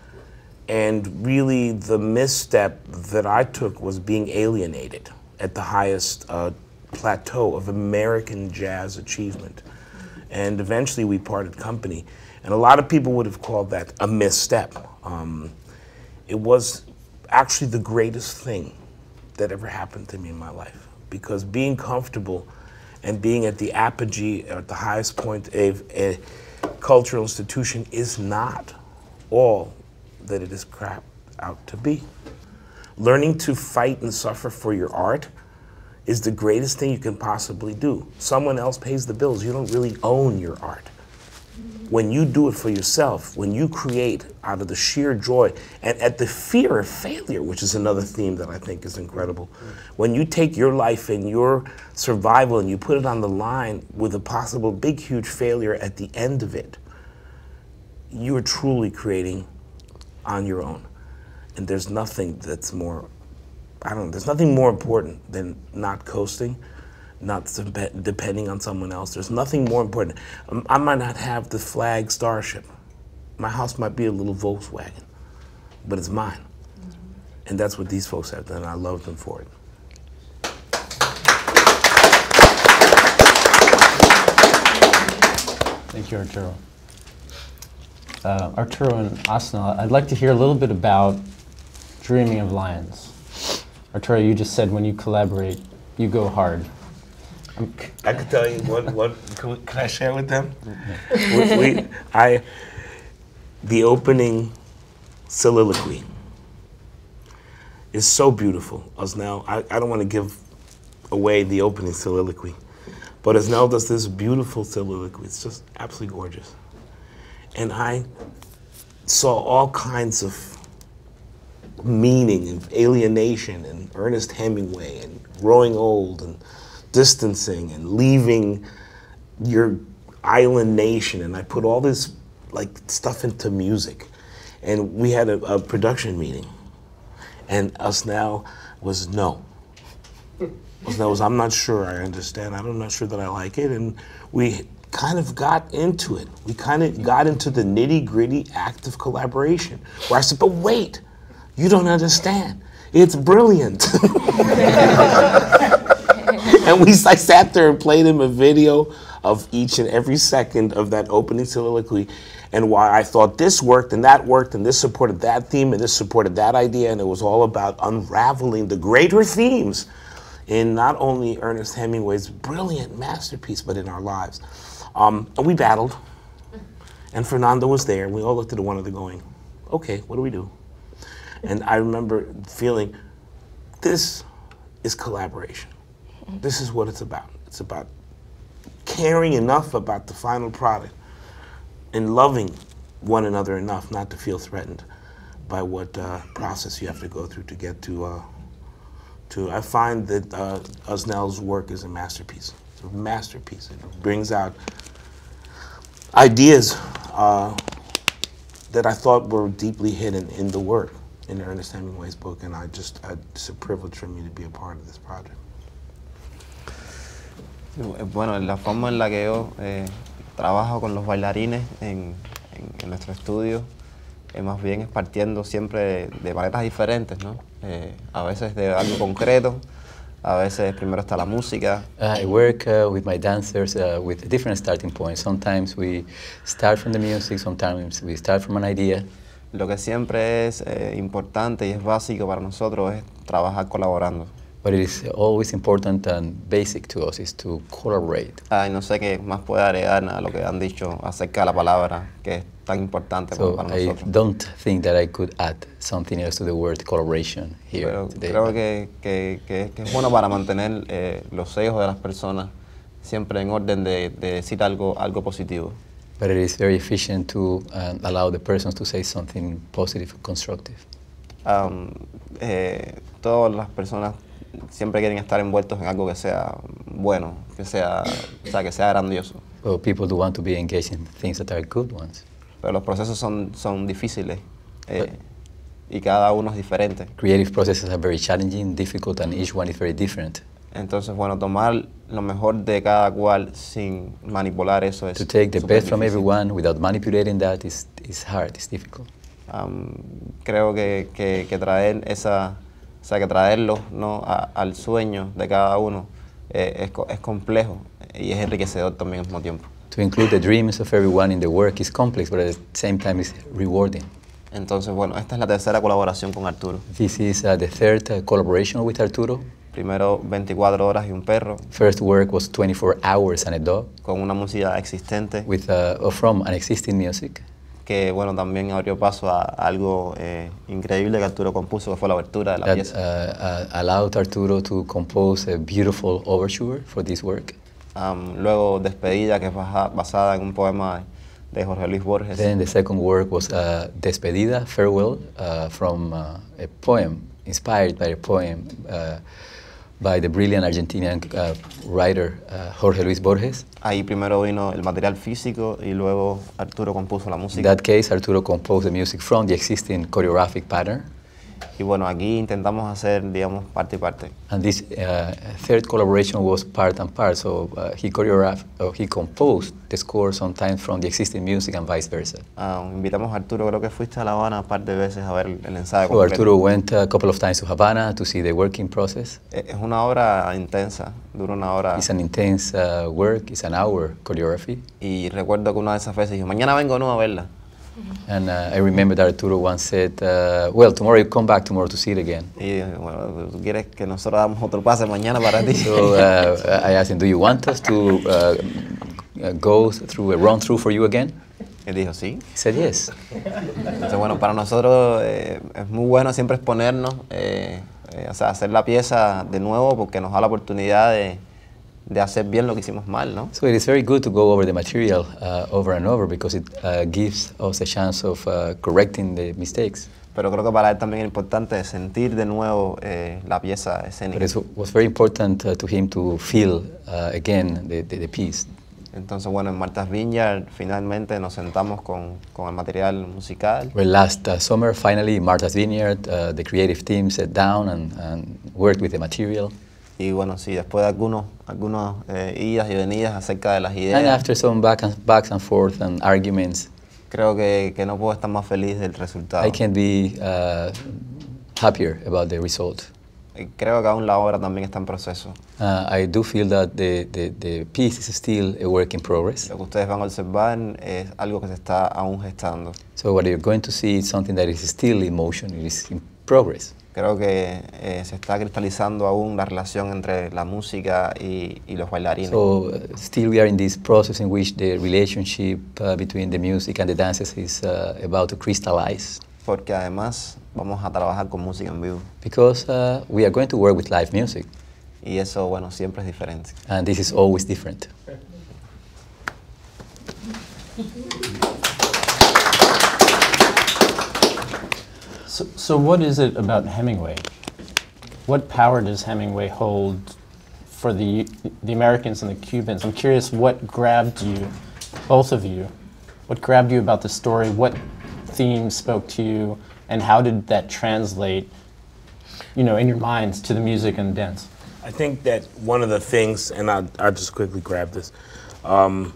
Speaker 5: and really the misstep that I took was being alienated at the highest uh, plateau of American jazz achievement. And eventually we parted company. And a lot of people would have called that a misstep. Um, it was actually the greatest thing that ever happened to me in my life, because being comfortable and being at the apogee, at the highest point of a cultural institution, is not all that it is crapped out to be. Learning to fight and suffer for your art is the greatest thing you can possibly do. Someone else pays the bills. You don't really own your art. When you do it for yourself, when you create out of the sheer joy and at the fear of failure, which is another theme that I think is incredible, when you take your life and your survival and you put it on the line with a possible big, huge failure at the end of it, you are truly creating on your own. And there's nothing that's more, I don't know, there's nothing more important than not coasting, not depending on someone else. There's nothing more important. Um, I might not have the flag Starship. My house might be a little Volkswagen, but it's mine. Mm-hmm. And that's what these folks have done, and I love them for it.
Speaker 1: Thank you, Arturo. Uh, Arturo and Osnel, I'd like to hear a little bit about Dreaming of Lions. Arturo, you just said when you collaborate, you go hard. I'm
Speaker 5: I could tell you what, what can, can I share with them? Yeah. we, we, I, the opening soliloquy is so beautiful. Osnel, I, I don't want to give away the opening soliloquy, but Osnel does this beautiful soliloquy. It's just absolutely gorgeous. And I saw all kinds of meaning and alienation and Ernest Hemingway and growing old and distancing and leaving your island nation, and I put all this like stuff into music. And we had a, a production meeting, and Osnel was no. Osnel was, I'm not sure I understand. I'm not sure that I like it. And we kind of got into it. We kind of got into the nitty-gritty act of collaboration, where I said, but wait, you don't understand. It's brilliant. And we, I sat there and played him a video of each and every second of that opening soliloquy, and why I thought this worked and that worked, and this supported that theme and this supported that idea, and it was all about unraveling the greater themes in not only Ernest Hemingway's brilliant masterpiece, but in our lives. Um, and we battled, and Fernando was there, and we all looked at one another going, okay, what do we do? And I remember feeling, this is collaboration. This is what it's about. It's about caring enough about the final product and loving one another enough not to feel threatened by what uh, process you have to go through to get to, uh, to I find that uh, Osnel's work is a masterpiece. It's a masterpiece. It brings out ideas uh, that I thought were deeply hidden in the work in Ernest Hemingway's book, and I just, I, it's a privilege for me to be a part of this project.
Speaker 4: Bueno, la forma en la que yo eh, trabajo con los bailarines en, en, en nuestro estudio, eh, más bien es partiendo siempre de, de maneras diferentes, ¿no? Eh, a veces de algo concreto, a veces primero está la música.
Speaker 3: I work uh, with my dancers uh, with different starting points. Sometimes we start from the music, sometimes we start from an idea.
Speaker 4: Lo que siempre es eh, importante y es básico para nosotros es trabajar colaborando.
Speaker 3: But it is always important and basic to us is to collaborate.
Speaker 4: Ay, no sé qué más puede agregar a lo que han dicho acerca de la palabra, que es tan importante
Speaker 3: So
Speaker 4: para
Speaker 3: I
Speaker 4: nosotros.
Speaker 3: don't think that I could add something else to the word collaboration here
Speaker 4: Pero
Speaker 3: today.
Speaker 4: creo que, que, que, que es bueno para mantener eh, los sellos de las personas siempre en orden de, de decir algo, algo positivo.
Speaker 3: But it is very efficient to um, allow the persons to say something positive and constructive.
Speaker 4: Um, eh, todas las personas siempre quieren estar envueltos en algo que sea bueno, que sea, o sea, que sea grandioso.
Speaker 3: Well, people do want to be engaged in things that are good ones.
Speaker 4: Pero los procesos son, son difíciles eh, y cada uno es diferente.
Speaker 3: Creative processes are very challenging, difficult, and each one is very different.
Speaker 4: Entonces, bueno, tomar lo mejor de cada cual sin manipular eso es
Speaker 3: To take the best from
Speaker 4: superdifícil.
Speaker 3: everyone without manipulating that is, is hard, it's difficult.
Speaker 4: Um, creo que, que, que traer esa, o sea, que traerlo, ¿no? a, al sueño de cada uno eh, es, co- es complejo y es enriquecedor también al mismo tiempo.
Speaker 3: To include the dreams of everyone in the work is complex, but at the same time it's rewarding.
Speaker 4: Entonces, bueno, esta es la tercera colaboración con Arturo.
Speaker 3: This is uh, the third uh, collaboration with Arturo.
Speaker 4: Primero veinticuatro horas y un perro,
Speaker 3: First work was twenty-four hours and a dog,
Speaker 4: con una música existente
Speaker 3: with uh, from an existing music.
Speaker 4: que, bueno, también abrió paso a algo eh, increíble que Arturo compuso, que fue la abertura de la
Speaker 3: That
Speaker 4: pieza.
Speaker 3: uh, uh, allowed Arturo to compose a beautiful overture for this work.
Speaker 4: Um, luego Despedida, que es baja- basada en un poema de Jorge Luis Borges.
Speaker 3: Then the second work was uh, Despedida, Farewell, uh, from uh, a poem, inspired by a poem uh, by the brilliant Argentinian uh, writer uh, Jorge Luis Borges.
Speaker 4: Ahí primero vino el material físico y luego Arturo compuso la
Speaker 3: In
Speaker 4: música.
Speaker 3: that case, Arturo composed the music from the existing choreographic pattern.
Speaker 4: Y bueno, aquí intentamos hacer, digamos, parte y parte.
Speaker 3: And this uh, third collaboration was part and part. So uh, he choreographed, or he composed the score sometimes from the existing music and vice versa.
Speaker 4: Ah, invitamos a Arturo, creo que fuiste a La Habana un par de veces a ver el ensayo
Speaker 3: So
Speaker 4: completo.
Speaker 3: Arturo went a couple of times to Havana to see the working process.
Speaker 4: Eh, Es una obra intensa, dura una hora.
Speaker 3: It's an intense uh, work. It's an hour choreography.
Speaker 4: Y recuerdo que una de esas veces dijo, mañana vengo no a verla.
Speaker 3: And uh, I remember that Arturo once said, uh, well, tomorrow you come back tomorrow to see it again.
Speaker 4: Y dije, bueno, ¿tú quieres que nosotros damos otro pase mañana para ti?
Speaker 3: So uh, I asked him, do you want us to uh, uh, go through a run through for you again?
Speaker 4: Y dijo, sí.
Speaker 3: He said yes.
Speaker 4: Entonces, bueno, para nosotros eh, es muy bueno siempre exponernos, eh, eh, o sea, hacer la pieza de nuevo porque nos da la oportunidad de, de hacer bien lo que hicimos mal, ¿no?
Speaker 3: So it is very good to go over the material uh, over and over because it uh, gives us a chance of uh, correcting the mistakes.
Speaker 4: Pero creo que para él también es importante sentir de nuevo eh, la pieza
Speaker 3: But
Speaker 4: escénica.
Speaker 3: it was very important uh, to him to feel uh, again the, the, the piece.
Speaker 4: Entonces, bueno, en Martha's Vineyard finalmente nos sentamos con, con el material musical.
Speaker 3: Well, last uh, summer, finally, Martha's Vineyard, uh, the creative team sat down and, and worked with the material.
Speaker 4: Y bueno, sí, después de algunos, algunos eh, idas y venidas acerca de las ideas.
Speaker 3: And after some back and, backs and forth and arguments,
Speaker 4: creo que, que no puedo estar más feliz del resultado.
Speaker 3: I can be uh, happier about the result.
Speaker 4: Y creo que aún la obra también está en proceso.
Speaker 3: Uh, I do feel that the, the, the piece is still a work in progress.
Speaker 4: Lo que ustedes van a observar es algo que se está aún gestando.
Speaker 3: So what you're going to see is something that is still in motion, it is in progress.
Speaker 4: Creo que eh, se está cristalizando aún la relación entre la música y, y los bailarines.
Speaker 3: So uh, still we are in this process in which the relationship uh, between the music and the dances is uh, about to crystallize.
Speaker 4: Porque además vamos a trabajar con música en vivo.
Speaker 3: Because uh, we are going to work with live music.
Speaker 4: Y eso, bueno, siempre es diferente.
Speaker 3: And this is always different.
Speaker 1: So, so what is it about Hemingway? What power does Hemingway hold for the, the Americans and the Cubans? I'm curious what grabbed you, both of you, what grabbed you about the story, what themes spoke to you, and how did that translate, you know, in your minds to the music and dance?
Speaker 5: I think that one of the things, and I'll, I'll just quickly grab this, um,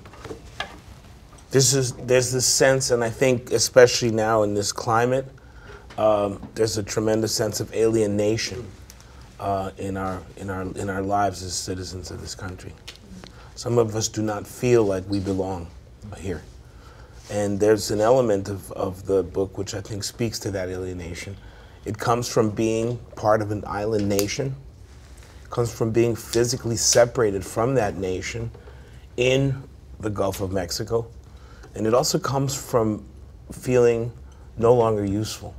Speaker 5: this is, there's this sense, and I think especially now in this climate, um, there's a tremendous sense of alienation uh, in, our, in, our, in our lives as citizens of this country. Some of us do not feel like we belong here. And there's an element of, of the book which I think speaks to that alienation. It comes from being part of an island nation. It comes from being physically separated from that nation in the Gulf of Mexico. And it also comes from feeling no longer useful.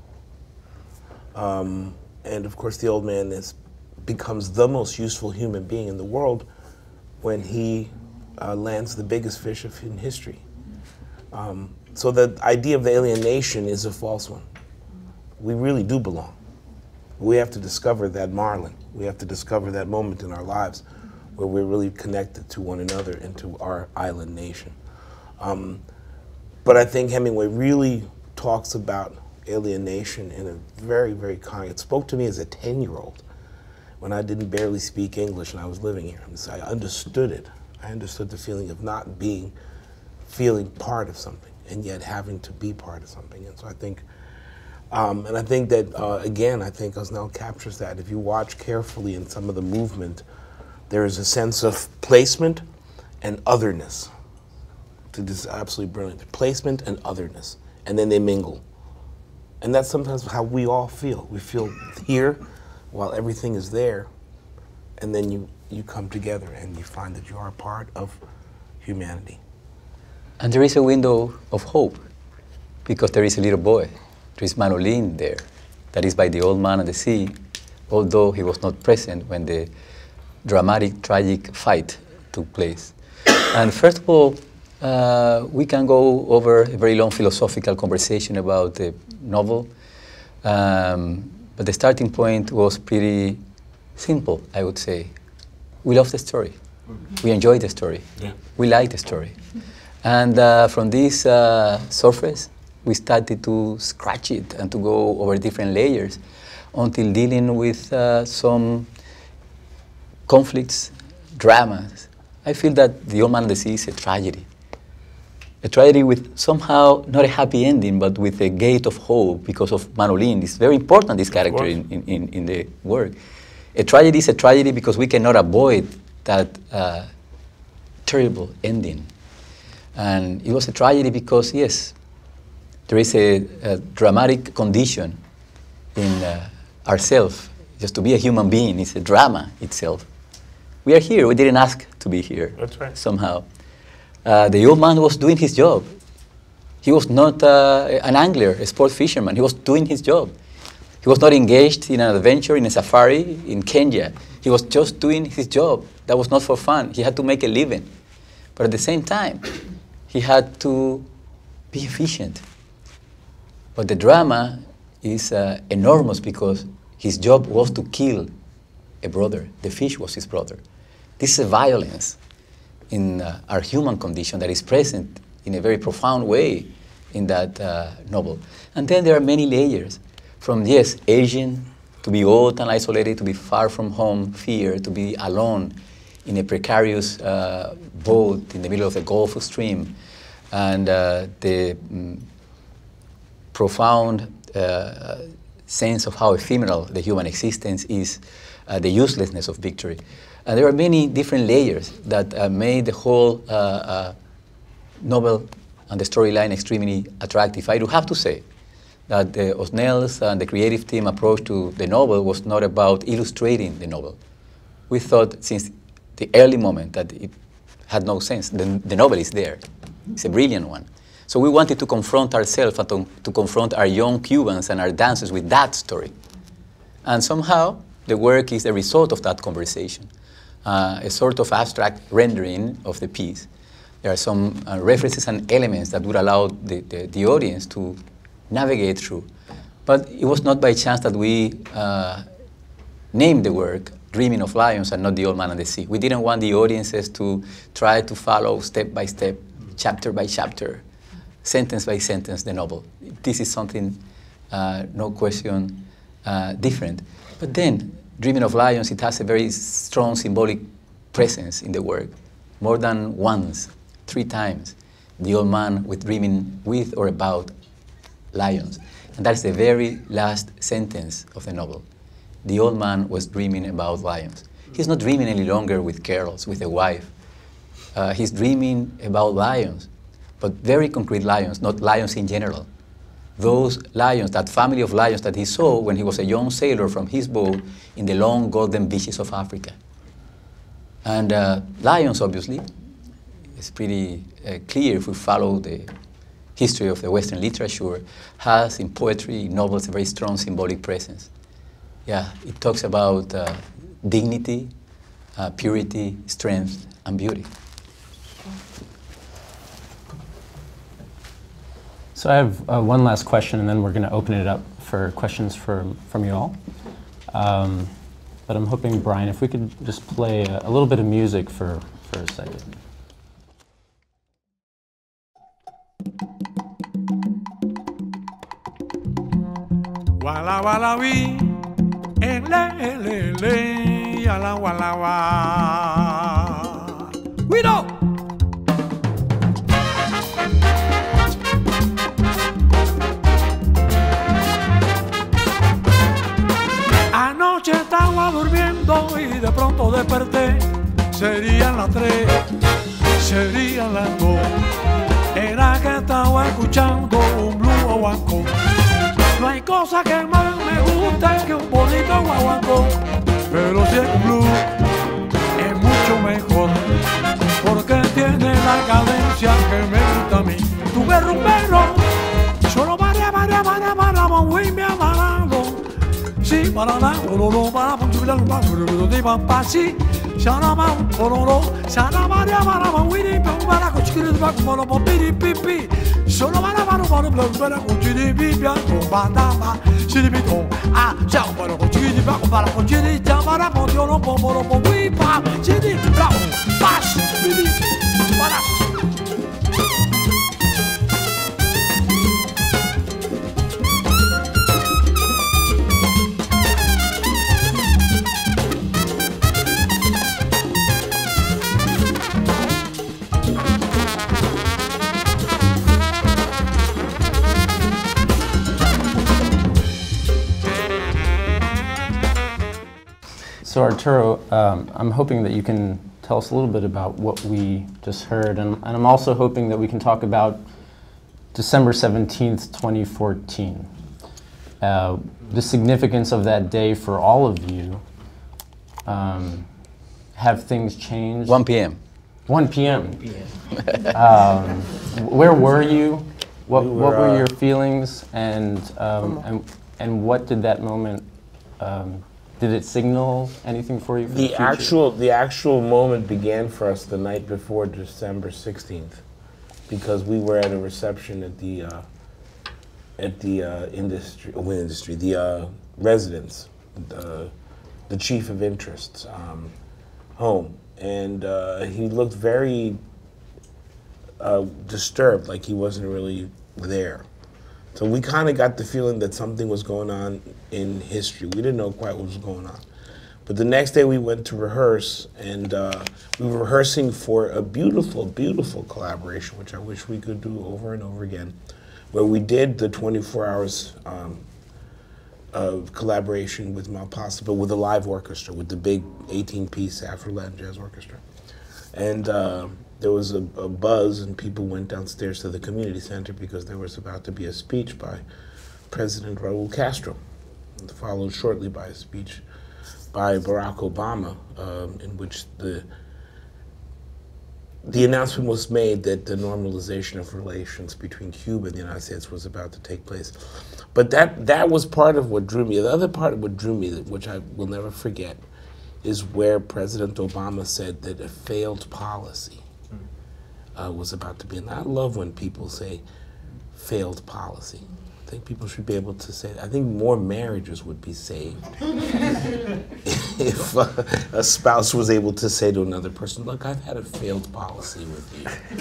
Speaker 5: Um, and of course the old man is, becomes the most useful human being in the world when he uh, lands the biggest fish of in history. Um, so the idea of the alienation is a false one. We really do belong. We have to discover that marlin. We have to discover that moment in our lives where we're really connected to one another and to our island nation. Um, but I think Hemingway really talks about alienation in a very, very kind. It spoke to me as a ten-year-old when I didn't barely speak English and I was living here. So I understood it. I understood the feeling of not being feeling part of something and yet having to be part of something. And so I think, um, and I think that, uh, again, I think Osnel captures that. If you watch carefully in some of the movement, there is a sense of placement and otherness. This is absolutely brilliant. Placement and otherness. And then they mingle. And that's sometimes how we all feel. We feel here while everything is there, and then you, you come together and you find that you are a part of humanity.
Speaker 3: And there is a window of hope, because there is a little boy. There is Manolin there, that is by the old man at the sea, although he was not present when the dramatic, tragic fight took place. And first of all, uh, we can go over a very long philosophical conversation about the novel, um, but the starting point was pretty simple, I would say. We love the story. We enjoy the story.
Speaker 5: Yeah.
Speaker 3: We like the story. And uh, from this uh, surface, we started to scratch it and to go over different layers until dealing with uh, some conflicts, dramas. I feel that The Old Man and the Sea is a tragedy. A tragedy with somehow not a happy ending, but with a gate of hope because of Manolin. It's very important, this character in, in, in the work. A tragedy is a tragedy because we cannot avoid that uh, terrible ending. And it was a tragedy because, yes, there is a, a dramatic condition in uh, ourselves. Just to be a human being is a drama itself. We are here. We didn't ask to be here.
Speaker 5: That's right.
Speaker 3: Somehow. Uh, the old man was doing his job. He was not uh, an angler, a sport fisherman. He was doing his job. He was not engaged in an adventure, in a safari in Kenya. He was just doing his job. That was not for fun. He had to make a living. But at the same time, he had to be efficient. But the drama is uh, enormous because his job was to kill a brother. The fish was his brother. This is a violence in uh, our human condition that is present in a very profound way in that uh, novel. And then there are many layers, from, yes, Asian to be old and isolated, to be far from home, fear, to be alone in a precarious uh, boat in the middle of the Gulf Stream, and uh, the mm, profound uh, sense of how ephemeral the human existence is, uh, the uselessness of victory. And there are many different layers that uh, made the whole uh, uh, novel and the storyline extremely attractive. I do have to say that the Osnel's and the creative team approach to the novel was not about illustrating the novel. We thought since the early moment that it had no sense. The, the novel is there. It's a brilliant one. So we wanted to confront ourselves and to, to confront our young Cubans and our dancers with that story. And somehow, the work is the result of that conversation, uh, a sort of abstract rendering of the piece. There are some uh, references and elements that would allow the, the, the audience to navigate through. But it was not by chance that we uh, named the work Dreaming of Lions and not The Old Man and the Sea. We didn't want the audiences to try to follow step by step, chapter by chapter, sentence by sentence, the novel. This is something, uh, no question, uh, different. But then, Dreaming of Lions, it has a very strong symbolic presence in the work. More than once, three times, the old man with dreaming with or about lions. And that's the very last sentence of the novel. The old man was dreaming about lions. He's not dreaming any longer with carols, with a wife. Uh, he's dreaming about lions, but very concrete lions, not lions in general. Those lions, that family of lions that he saw when he was a young sailor from his boat in the long golden beaches of Africa. And uh, lions, obviously, it's pretty uh, clear if we follow the history of the Western literature, has in poetry, in novels, a very strong symbolic presence. Yeah, it talks about uh, dignity, uh, purity, strength, and beauty.
Speaker 6: So I have uh, one last question, and then we're going to open it up for questions from, from you all. Um, but I'm hoping, Brian, if we could just play a, a little bit of music for, for a second.
Speaker 7: Wala wala wee, eh le le le, yala wala wa. We know. Anoche estaba durmiendo y de pronto desperté. Serían las tres, serían las dos. Era que estaba escuchando un blue guaguancó. No hay cosa que más me guste que un bonito guaguancó. Pero si es un blue es mucho mejor, porque tiene la cadencia que me gusta a mí. Tuve rumbero, solo para, para, para, para, muy me amarado. Sí, para la, oloro, para, para, para, para, para, para, sí. Sharama, oloro, sharama, para, muy para, cochiri, para, para, piri, pipi. Solo para, para, para, para, cochiri, pipi, para, Chiribito, ah, ciao, para cochiri, para, para, cochiri, para, para, yo no puedo, para, muy pa, chiri, bravo, pas, piri, para.
Speaker 6: So Arturo, um, I'm hoping that you can tell us a little bit about what we just heard, and, and I'm also hoping that we can talk about December seventeenth, twenty fourteen. Uh, the significance of that day for all of you. Um, have things changed?
Speaker 3: one p m
Speaker 6: one p m um, where were you? What,
Speaker 5: We were,
Speaker 6: what were
Speaker 5: uh,
Speaker 6: your feelings, and, um, and, and what did that moment um, did it signal anything for you? For the
Speaker 5: The
Speaker 6: future?
Speaker 5: actual, the actual moment began for us the night before December sixteenth, because we were at a reception at the uh, at the uh, industry, oh, industry, the uh, residence, the the chief of interest's um, home, and uh, he looked very uh, disturbed, like he wasn't really there. So we kind of got the feeling that something was going on in history. We didn't know quite what was going on. But the next day we went to rehearse, and uh, we were rehearsing for a beautiful, beautiful collaboration, which I wish we could do over and over again, where we did the twenty-four hours um, of collaboration with Malpaso, but with a live orchestra, with the big eighteen-piece Afro Latin Jazz Orchestra. And uh, there was a, a buzz, and people went downstairs to the community center because there was about to be a speech by President Raul Castro, followed shortly by a speech by Barack Obama, um, in which the the announcement was made that the normalization of relations between Cuba and the United States was about to take place. But that that was part of what drew me. The other part of what drew me, which I will never forget, is where President Obama said that a failed policy uh, was about to be. And I love when people say failed policy. I think people should be able to say that. I think more marriages would be saved if uh, a spouse was able to say to another person, look, I've had a failed policy with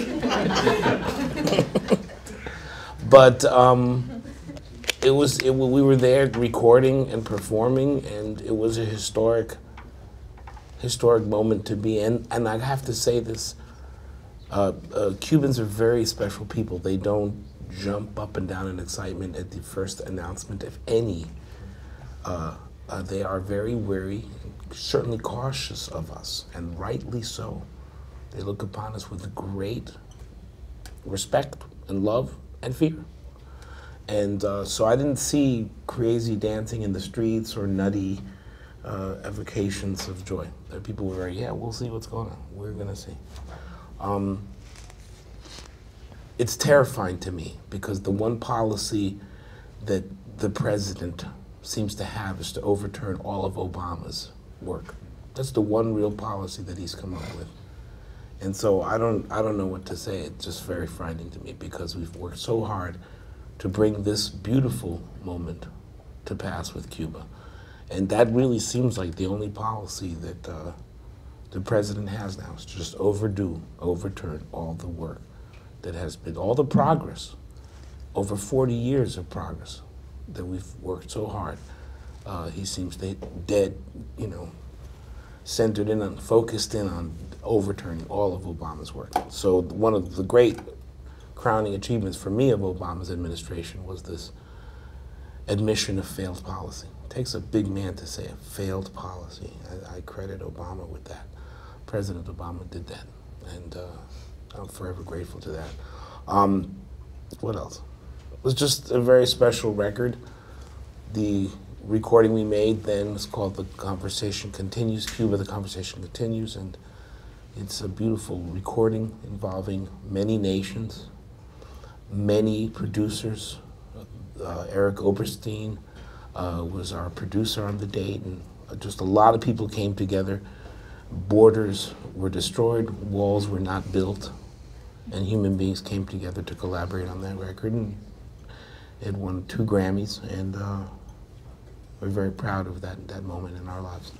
Speaker 5: you. But um, it was, it, we were there recording and performing, and it was a historic, historic moment to be in. And I have to say this, uh, uh, Cubans are very special people. They don't jump up and down in excitement at the first announcement of any. Uh, uh, they are very wary, certainly cautious of us, and rightly so. They look upon us with great respect and love and fear. And uh, so I didn't see crazy dancing in the streets or nutty uh, evocations of joy. There, people were very, yeah, we'll see what's going on. We're gonna see. Um, It's terrifying to me because the one policy that the president seems to have is to overturn all of Obama's work. That's the one real policy that he's come up with. And so I don't, I don't know what to say. It's just very frightening to me because we've worked so hard to bring this beautiful moment to pass with Cuba. And that really seems like the only policy that uh, the president has now is to just overdo, overturn all the work that has been, all the progress, over forty years of progress that we've worked so hard. Uh, he seems to dead, you know, centered in on, focused in on overturning all of Obama's work. So one of the great crowning achievements for me of Obama's administration was this admission of failed policy. It takes a big man to say a failed policy. I, I credit Obama with that. President Obama did that, and uh, I'm forever grateful to that. Um, what else? It was just a very special record. The recording we made then was called The Conversation Continues, Cuba, The Conversation Continues, and it's a beautiful recording involving many nations, many producers. Uh, Eric Oberstein uh, was our producer on the date, and just a lot of people came together. Borders were destroyed, walls were not built, and human beings came together to collaborate on that record. And it won two Grammys, and uh, we're very proud of that, that moment in our lives.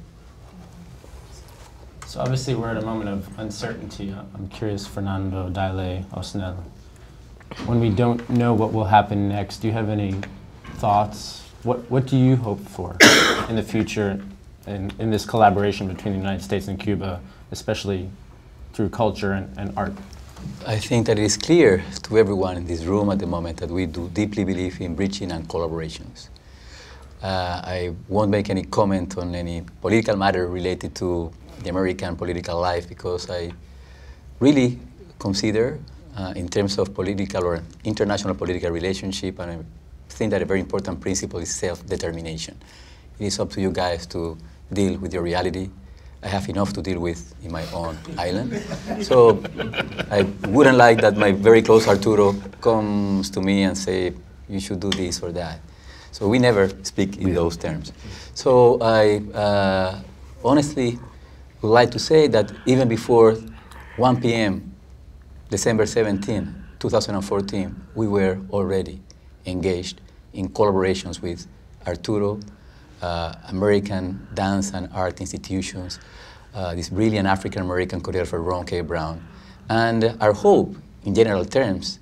Speaker 6: So obviously we're at a moment of uncertainty. I'm curious, Fernando, Daile, Osnel, when we don't know what will happen next, do you have any thoughts? What, what do you hope for in the future in, in this collaboration between the United States and Cuba, especially through culture and, and art?
Speaker 3: I think that it is clear to everyone in this room at the moment that we do deeply believe in bridging and collaborations. Uh, I won't make any comment on any political matter related to the American political life because I really consider, uh, in terms of political or international political relationship, and I think that a very important principle is self-determination. It is up to you guys to deal with your reality. I have enough to deal with in my own island. So I wouldn't like that my very close Arturo comes to me and say, you should do this or that. So we never speak in those terms. So I uh, honestly would like to say that even before one P M, December seventeenth, two thousand fourteen, we were already engaged in collaborations with Arturo, uh, American dance and art institutions, uh, this brilliant African-American choreographer, Ron K. Brown. And our hope, in general terms,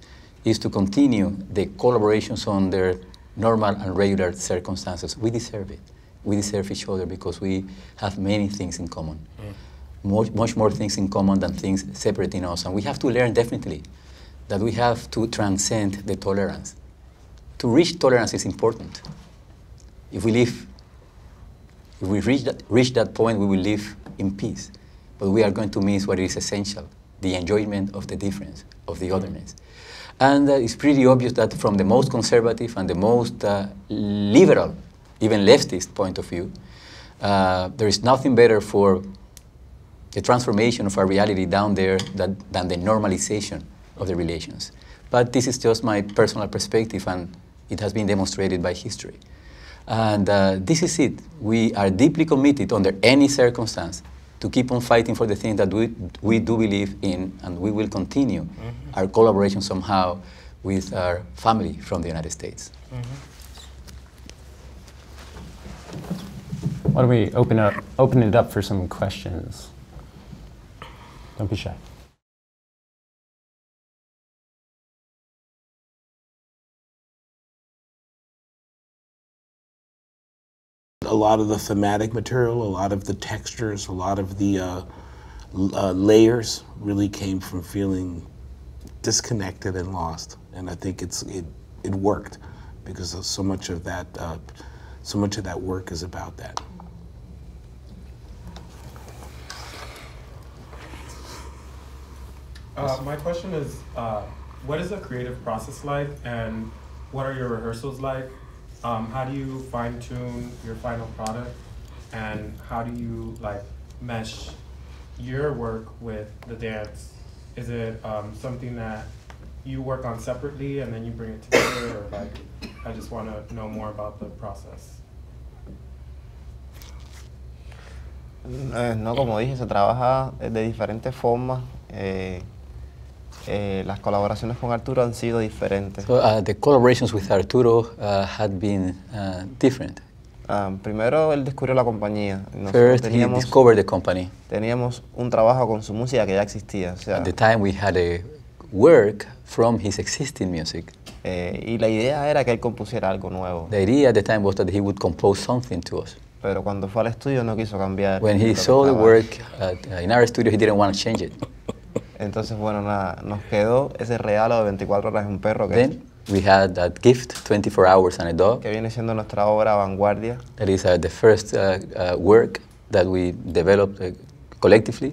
Speaker 3: is to continue the collaborations under normal and regular circumstances. We deserve it. We deserve each other because we have many things in common. Mm. Much, much more things in common than things separating us. And we have to learn definitely that we have to transcend the tolerance. To reach tolerance is important. If we live, if we reach that, reach that point, we will live in peace. But we are going to miss what is essential, the enjoyment of the difference, of the otherness. And uh, it's pretty obvious that from the most conservative and the most uh, liberal, even leftist point of view, uh, there is nothing better for the transformation of our reality down there that, than the normalization of the relations. But this is just my personal perspective, and it has been demonstrated by history. And uh, this is it. We are deeply committed under any circumstance to keep on fighting for the things that we, we do believe in, and we will continue mm-hmm. our collaboration somehow with our family from the United States.
Speaker 6: Mm-hmm. Why don't we open, up, open it up for some questions? Don't be shy.
Speaker 5: A lot of the thematic material, a lot of the textures, a lot of the uh, uh, layers really came from feeling disconnected and lost. And I think it's it it worked because of so much of that uh, so much of that work is about that.
Speaker 8: Uh, my question is, uh, what is the creative process like, and what are your rehearsals like? Um, how do you fine-tune your final product, and how do you like mesh your work with the dance? Is it um, something that you work on separately and then you bring it together, or like, I just want to know more about the process?
Speaker 4: Eh, no, como dije, se trabaja de diferentes formas. Eh, Eh, las colaboraciones con Arturo han sido diferentes.
Speaker 3: So, uh, the collaborations with Arturo uh, had been uh, different.
Speaker 4: Um, primero él descubrió la compañía. Nosotros
Speaker 3: First,
Speaker 4: teníamos,
Speaker 3: he discovered the company.
Speaker 4: Teníamos un trabajo con su música que ya existía. O sea,
Speaker 3: At the time, we had a work from his existing music.
Speaker 4: Eh, y la idea era que él compusiera algo nuevo.
Speaker 3: The idea at the time was that he would compose something to us.
Speaker 4: Pero cuando fue al estudio no quiso cambiar.
Speaker 3: When he saw the work at, uh, in our studio, he didn't want to change it.
Speaker 4: Entonces, bueno, nada, nos quedó ese regalo de veinticuatro horas de un perro que,
Speaker 3: Then we had that gift, twenty-four hours and a dog.
Speaker 4: que viene siendo nuestra obra vanguardia.
Speaker 3: That is uh, the first uh, uh, work that we developed uh, collectively.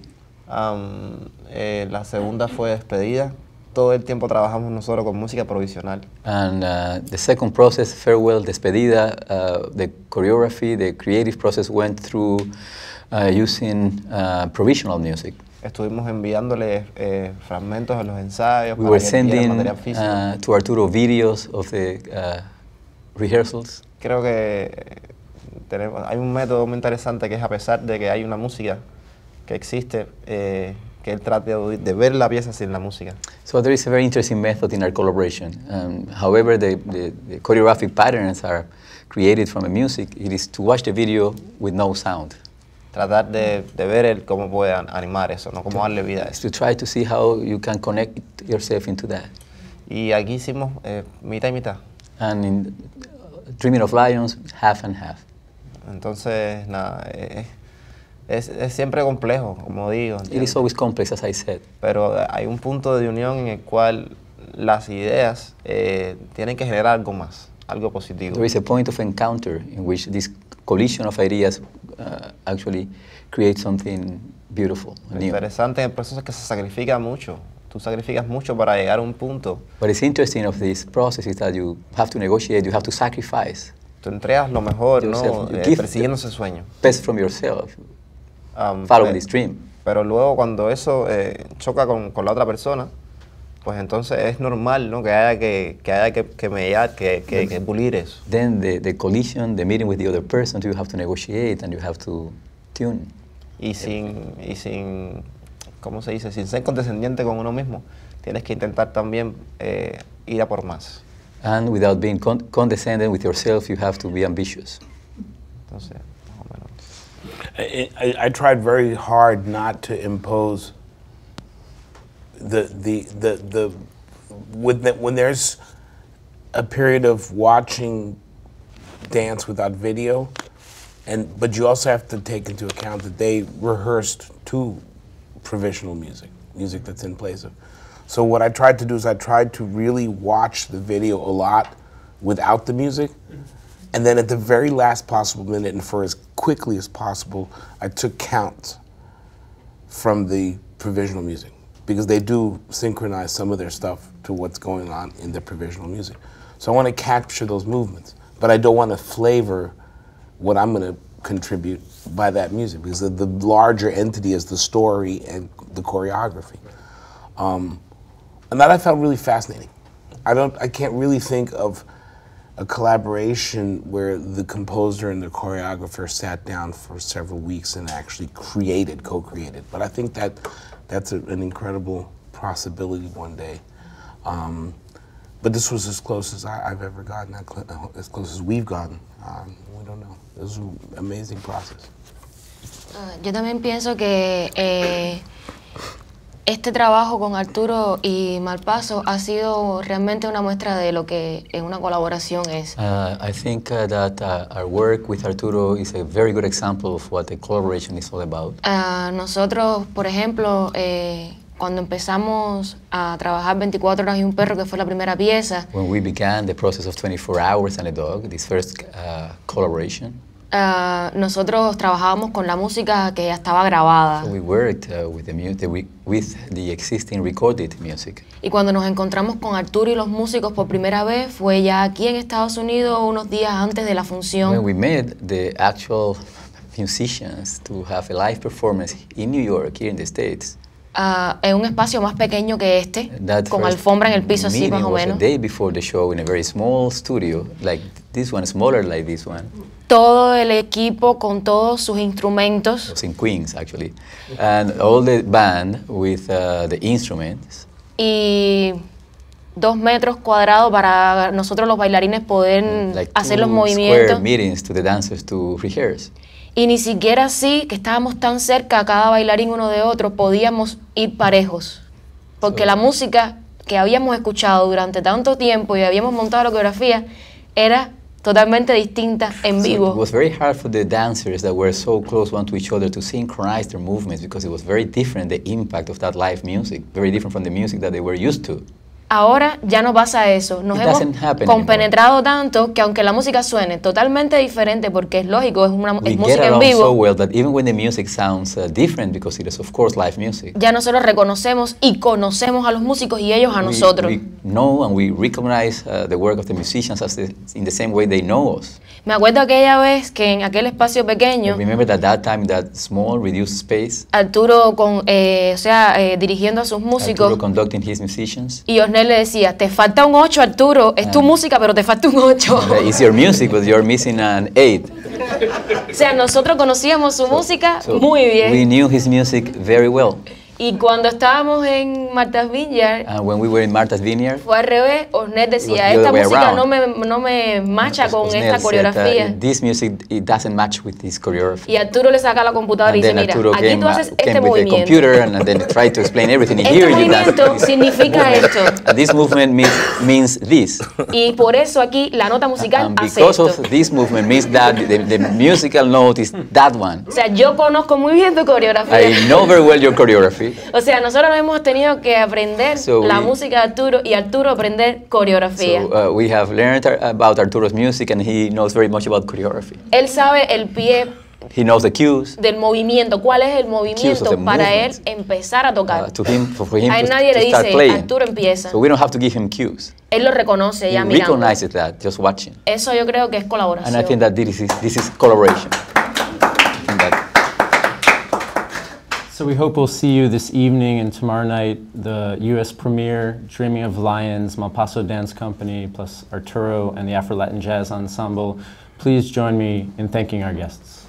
Speaker 4: Um, eh, la segunda fue Despedida. Todo el tiempo trabajamos nosotros con música provisional.
Speaker 3: And uh, the second process, Farewell, Despedida, uh, the choreography, the creative process went through uh, using uh, provisional music.
Speaker 4: Estuvimos enviándole eh, fragmentos de los ensayos.
Speaker 3: We
Speaker 4: para
Speaker 3: were
Speaker 4: que
Speaker 3: sending
Speaker 4: material físico.
Speaker 3: uh, to Arturo videos of the uh, rehearsals.
Speaker 4: Creo que tenemos, hay un método muy interesante que es, a pesar de que hay una música que existe, eh, que él trate de, de ver la pieza sin la música.
Speaker 3: So there is a very interesting method in our collaboration. Um, however, the, the, the choreographic patterns are created from the music. It is to watch the video with no sound.
Speaker 4: Tratar de, de ver el cómo puede animar eso, no cómo darle vida a eso.
Speaker 3: To try to see how you can connect yourself into that.
Speaker 4: Y aquí hicimos eh, mitad y mitad.
Speaker 3: And in uh, Dreaming of Lions, half and half.
Speaker 4: Entonces, nada, eh, es, es siempre complejo, como digo.
Speaker 3: It is always complex, as I said.
Speaker 4: Pero hay un punto de unión en el cual las ideas eh, tienen que generar algo más, algo positivo.
Speaker 3: There is a point of encounter in which this collision of ideas uh, actually creates something beautiful,
Speaker 4: Lo
Speaker 3: new.
Speaker 4: interesante en el proceso es que se sacrifica mucho. Tú sacrificas mucho para llegar a un punto.
Speaker 3: What is interesting of this process is that you have to negotiate, you have to sacrifice.
Speaker 4: Tú entregas lo mejor,
Speaker 3: Yourself,
Speaker 4: ¿no?
Speaker 3: you
Speaker 4: Eh,
Speaker 3: give
Speaker 4: persiguiendo ese sueño.
Speaker 3: Best from yourself,
Speaker 4: Um,
Speaker 3: following
Speaker 4: pe-
Speaker 3: this dream.
Speaker 4: Pero luego cuando eso eh, choca con, con la otra persona, pues entonces es normal, ¿no? Que haya que, que, haya que, que mediar, que, que, que pulir eso.
Speaker 3: Then the, the collision, the meeting with the other person, you have to negotiate and you have to tune.
Speaker 4: Y sin, y sin, ¿cómo se dice? Sin ser condescendiente con uno mismo, tienes que intentar también eh, ir a por más.
Speaker 3: And without being con condescending with yourself, you have to be ambitious.
Speaker 4: Entonces, más o menos.
Speaker 5: I, I, I tried very hard not to impose the the the the when, the, when there's a period of watching dance without video, and but you also have to take into account that they rehearsed to provisional music, music that's in place of. So what I tried to do is I tried to really watch the video a lot without the music, and then at the very last possible minute, and for as quickly as possible, I took counts from the provisional music, because they do synchronize some of their stuff to what's going on in the provisional music. So I want to capture those movements, but I don't want to flavor what I'm going to contribute by that music, because the, the larger entity is the story and the choreography. Um, and that I found really fascinating. I don't, I can't really think of a collaboration where the composer and the choreographer sat down for several weeks and actually created, co-created. But I think that that's a, an incredible possibility one day. Um, but this was as close as I, I've ever gotten, as close as we've gotten. Um, we don't know. It was an amazing process.
Speaker 2: Uh, yo también pienso que eh, este trabajo con Arturo y Malpaso ha sido realmente una muestra de lo que en una colaboración es.
Speaker 3: Uh, I think uh, that uh, our work with Arturo is a very good example of what the collaboration is all about.
Speaker 2: Uh, nosotros, por ejemplo, eh, cuando empezamos a trabajar veinticuatro horas y un perro, que fue la primera pieza,
Speaker 3: When we began the process of twenty-four hours and a dog, this first uh, collaboration,
Speaker 2: uh, nosotros trabajábamos con la música que ya estaba grabada.
Speaker 3: so we worked uh, with, the mu the, with the existing recorded music.
Speaker 2: Y cuando nos encontramos con Arturo y los músicos por primera vez fue ya aquí en Estados Unidos unos días antes de la función.
Speaker 3: When we made the actual musicians to have a live performance in New York, here in the States,
Speaker 2: Uh, en un espacio más pequeño que este,
Speaker 3: that
Speaker 2: con
Speaker 3: first
Speaker 2: alfombra en el piso así
Speaker 3: meeting
Speaker 2: más o
Speaker 3: was
Speaker 2: menos.
Speaker 3: a day before the show in a very small studio, like this one, smaller like this one.
Speaker 2: Todo el equipo con todos sus instrumentos.
Speaker 3: It was in Queens, actually. And all the band with uh, the instruments.
Speaker 2: Y dos metros cuadrados para nosotros los bailarines poder
Speaker 3: Like
Speaker 2: hacer los
Speaker 3: two
Speaker 2: movimientos.
Speaker 3: square meetings to the dancers to rehearse.
Speaker 2: Y ni siquiera así, que estábamos tan cerca cada bailarín uno de otro, podíamos ir parejos. Porque
Speaker 3: So-
Speaker 2: la música que habíamos escuchado durante tanto tiempo y habíamos montado la coreografía era totalmente distinta en
Speaker 3: So it
Speaker 2: vivo.
Speaker 3: was very hard for the dancers that were so close one to each other to synchronize their movements, because it was very different, the impact of that live music, very different from the music that they were used to.
Speaker 2: Ahora ya no pasa eso. Nos
Speaker 3: It
Speaker 2: hemos
Speaker 3: doesn't happen
Speaker 2: compenetrado tanto que aunque la música suene totalmente diferente, porque es lógico, es, una,
Speaker 3: We
Speaker 2: es
Speaker 3: get
Speaker 2: música en
Speaker 3: along
Speaker 2: vivo,
Speaker 3: so well that even when the music sounds uh, different, because it is of course live music,
Speaker 2: ya nosotros reconocemos y conocemos a los músicos y ellos a
Speaker 3: we,
Speaker 2: nosotros.
Speaker 3: we know and we recognize uh, the work of the musicians as the, in the same way they know us.
Speaker 2: Me acuerdo aquella vez que en aquel espacio
Speaker 3: I
Speaker 2: pequeño,
Speaker 3: remember that that time, that small, reduced space,
Speaker 2: Arturo con, eh, o sea, eh, dirigiendo a sus
Speaker 3: Arturo
Speaker 2: músicos,
Speaker 3: conducting his musicians.
Speaker 2: y Osnel le decía, te falta un ocho, Arturo, es tu
Speaker 3: Ah.
Speaker 2: música, pero te falta un ocho.
Speaker 3: Uh, it's your music, but you're missing an eight.
Speaker 2: O sea, nosotros conocíamos su música
Speaker 3: So
Speaker 2: muy
Speaker 3: we
Speaker 2: bien.
Speaker 3: knew his music very well.
Speaker 2: Y cuando estábamos en Martha's Vineyard,
Speaker 3: And when we were in Martha's Vineyard,
Speaker 2: fue al revés. Osnel
Speaker 3: was
Speaker 2: decía,
Speaker 3: the
Speaker 2: esta
Speaker 3: other way
Speaker 2: música
Speaker 3: around.
Speaker 2: no me, no me macha con
Speaker 3: Osnel
Speaker 2: esta
Speaker 3: said,
Speaker 2: coreografía.
Speaker 3: uh, this music, it doesn't match with this choreography.
Speaker 2: Y Arturo le saca la computadora y
Speaker 3: And
Speaker 2: dice,
Speaker 3: then
Speaker 2: mira,
Speaker 3: Arturo
Speaker 2: aquí
Speaker 3: came,
Speaker 2: tú haces
Speaker 3: uh,
Speaker 2: este
Speaker 3: came with a
Speaker 2: movimiento.
Speaker 3: computer and then tried to explain everything.
Speaker 2: Este
Speaker 3: Here you dance
Speaker 2: movimiento
Speaker 3: this
Speaker 2: significa
Speaker 3: movement.
Speaker 2: esto.
Speaker 3: And this movement means, means this.
Speaker 2: Y por eso aquí la nota musical
Speaker 3: And
Speaker 2: hace
Speaker 3: because
Speaker 2: esto.
Speaker 3: of this movement means that the, the musical note is that one.
Speaker 2: O sea, yo conozco muy bien tu coreografía.
Speaker 3: I know very well your choreography.
Speaker 2: O sea, nosotros hemos tenido que aprender
Speaker 3: So
Speaker 2: la
Speaker 3: we-
Speaker 2: música de Arturo y Arturo aprender coreografía.
Speaker 3: So uh, we have learned ar- about Arturo's music, and he knows very much about choreography.
Speaker 2: Él sabe el pie
Speaker 3: He knows the cues.
Speaker 2: del movimiento, cuál es el movimiento
Speaker 3: the
Speaker 2: para él
Speaker 3: movements.
Speaker 2: empezar a tocar.
Speaker 3: Uh, to him, for, for him
Speaker 2: A
Speaker 3: to,
Speaker 2: nadie
Speaker 3: to
Speaker 2: le
Speaker 3: start
Speaker 2: dice,
Speaker 3: playing.
Speaker 2: Arturo empieza.
Speaker 3: So we don't have to give him cues.
Speaker 2: Él lo reconoce
Speaker 3: He
Speaker 2: ya mirando.
Speaker 3: recognizes that just watching.
Speaker 2: Eso yo creo que es
Speaker 3: And I
Speaker 2: colaboración.
Speaker 3: think that this is, this is collaboration. I think that
Speaker 6: So we hope we'll see you this evening and tomorrow night, the U S premiere, Dreaming of Lions, Malpaso Dance Company, plus Arturo and the Afro Latin Jazz Ensemble. Please join me in thanking our guests.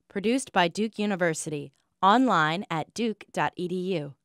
Speaker 9: Produced by Duke University. Online at duke dot e d u.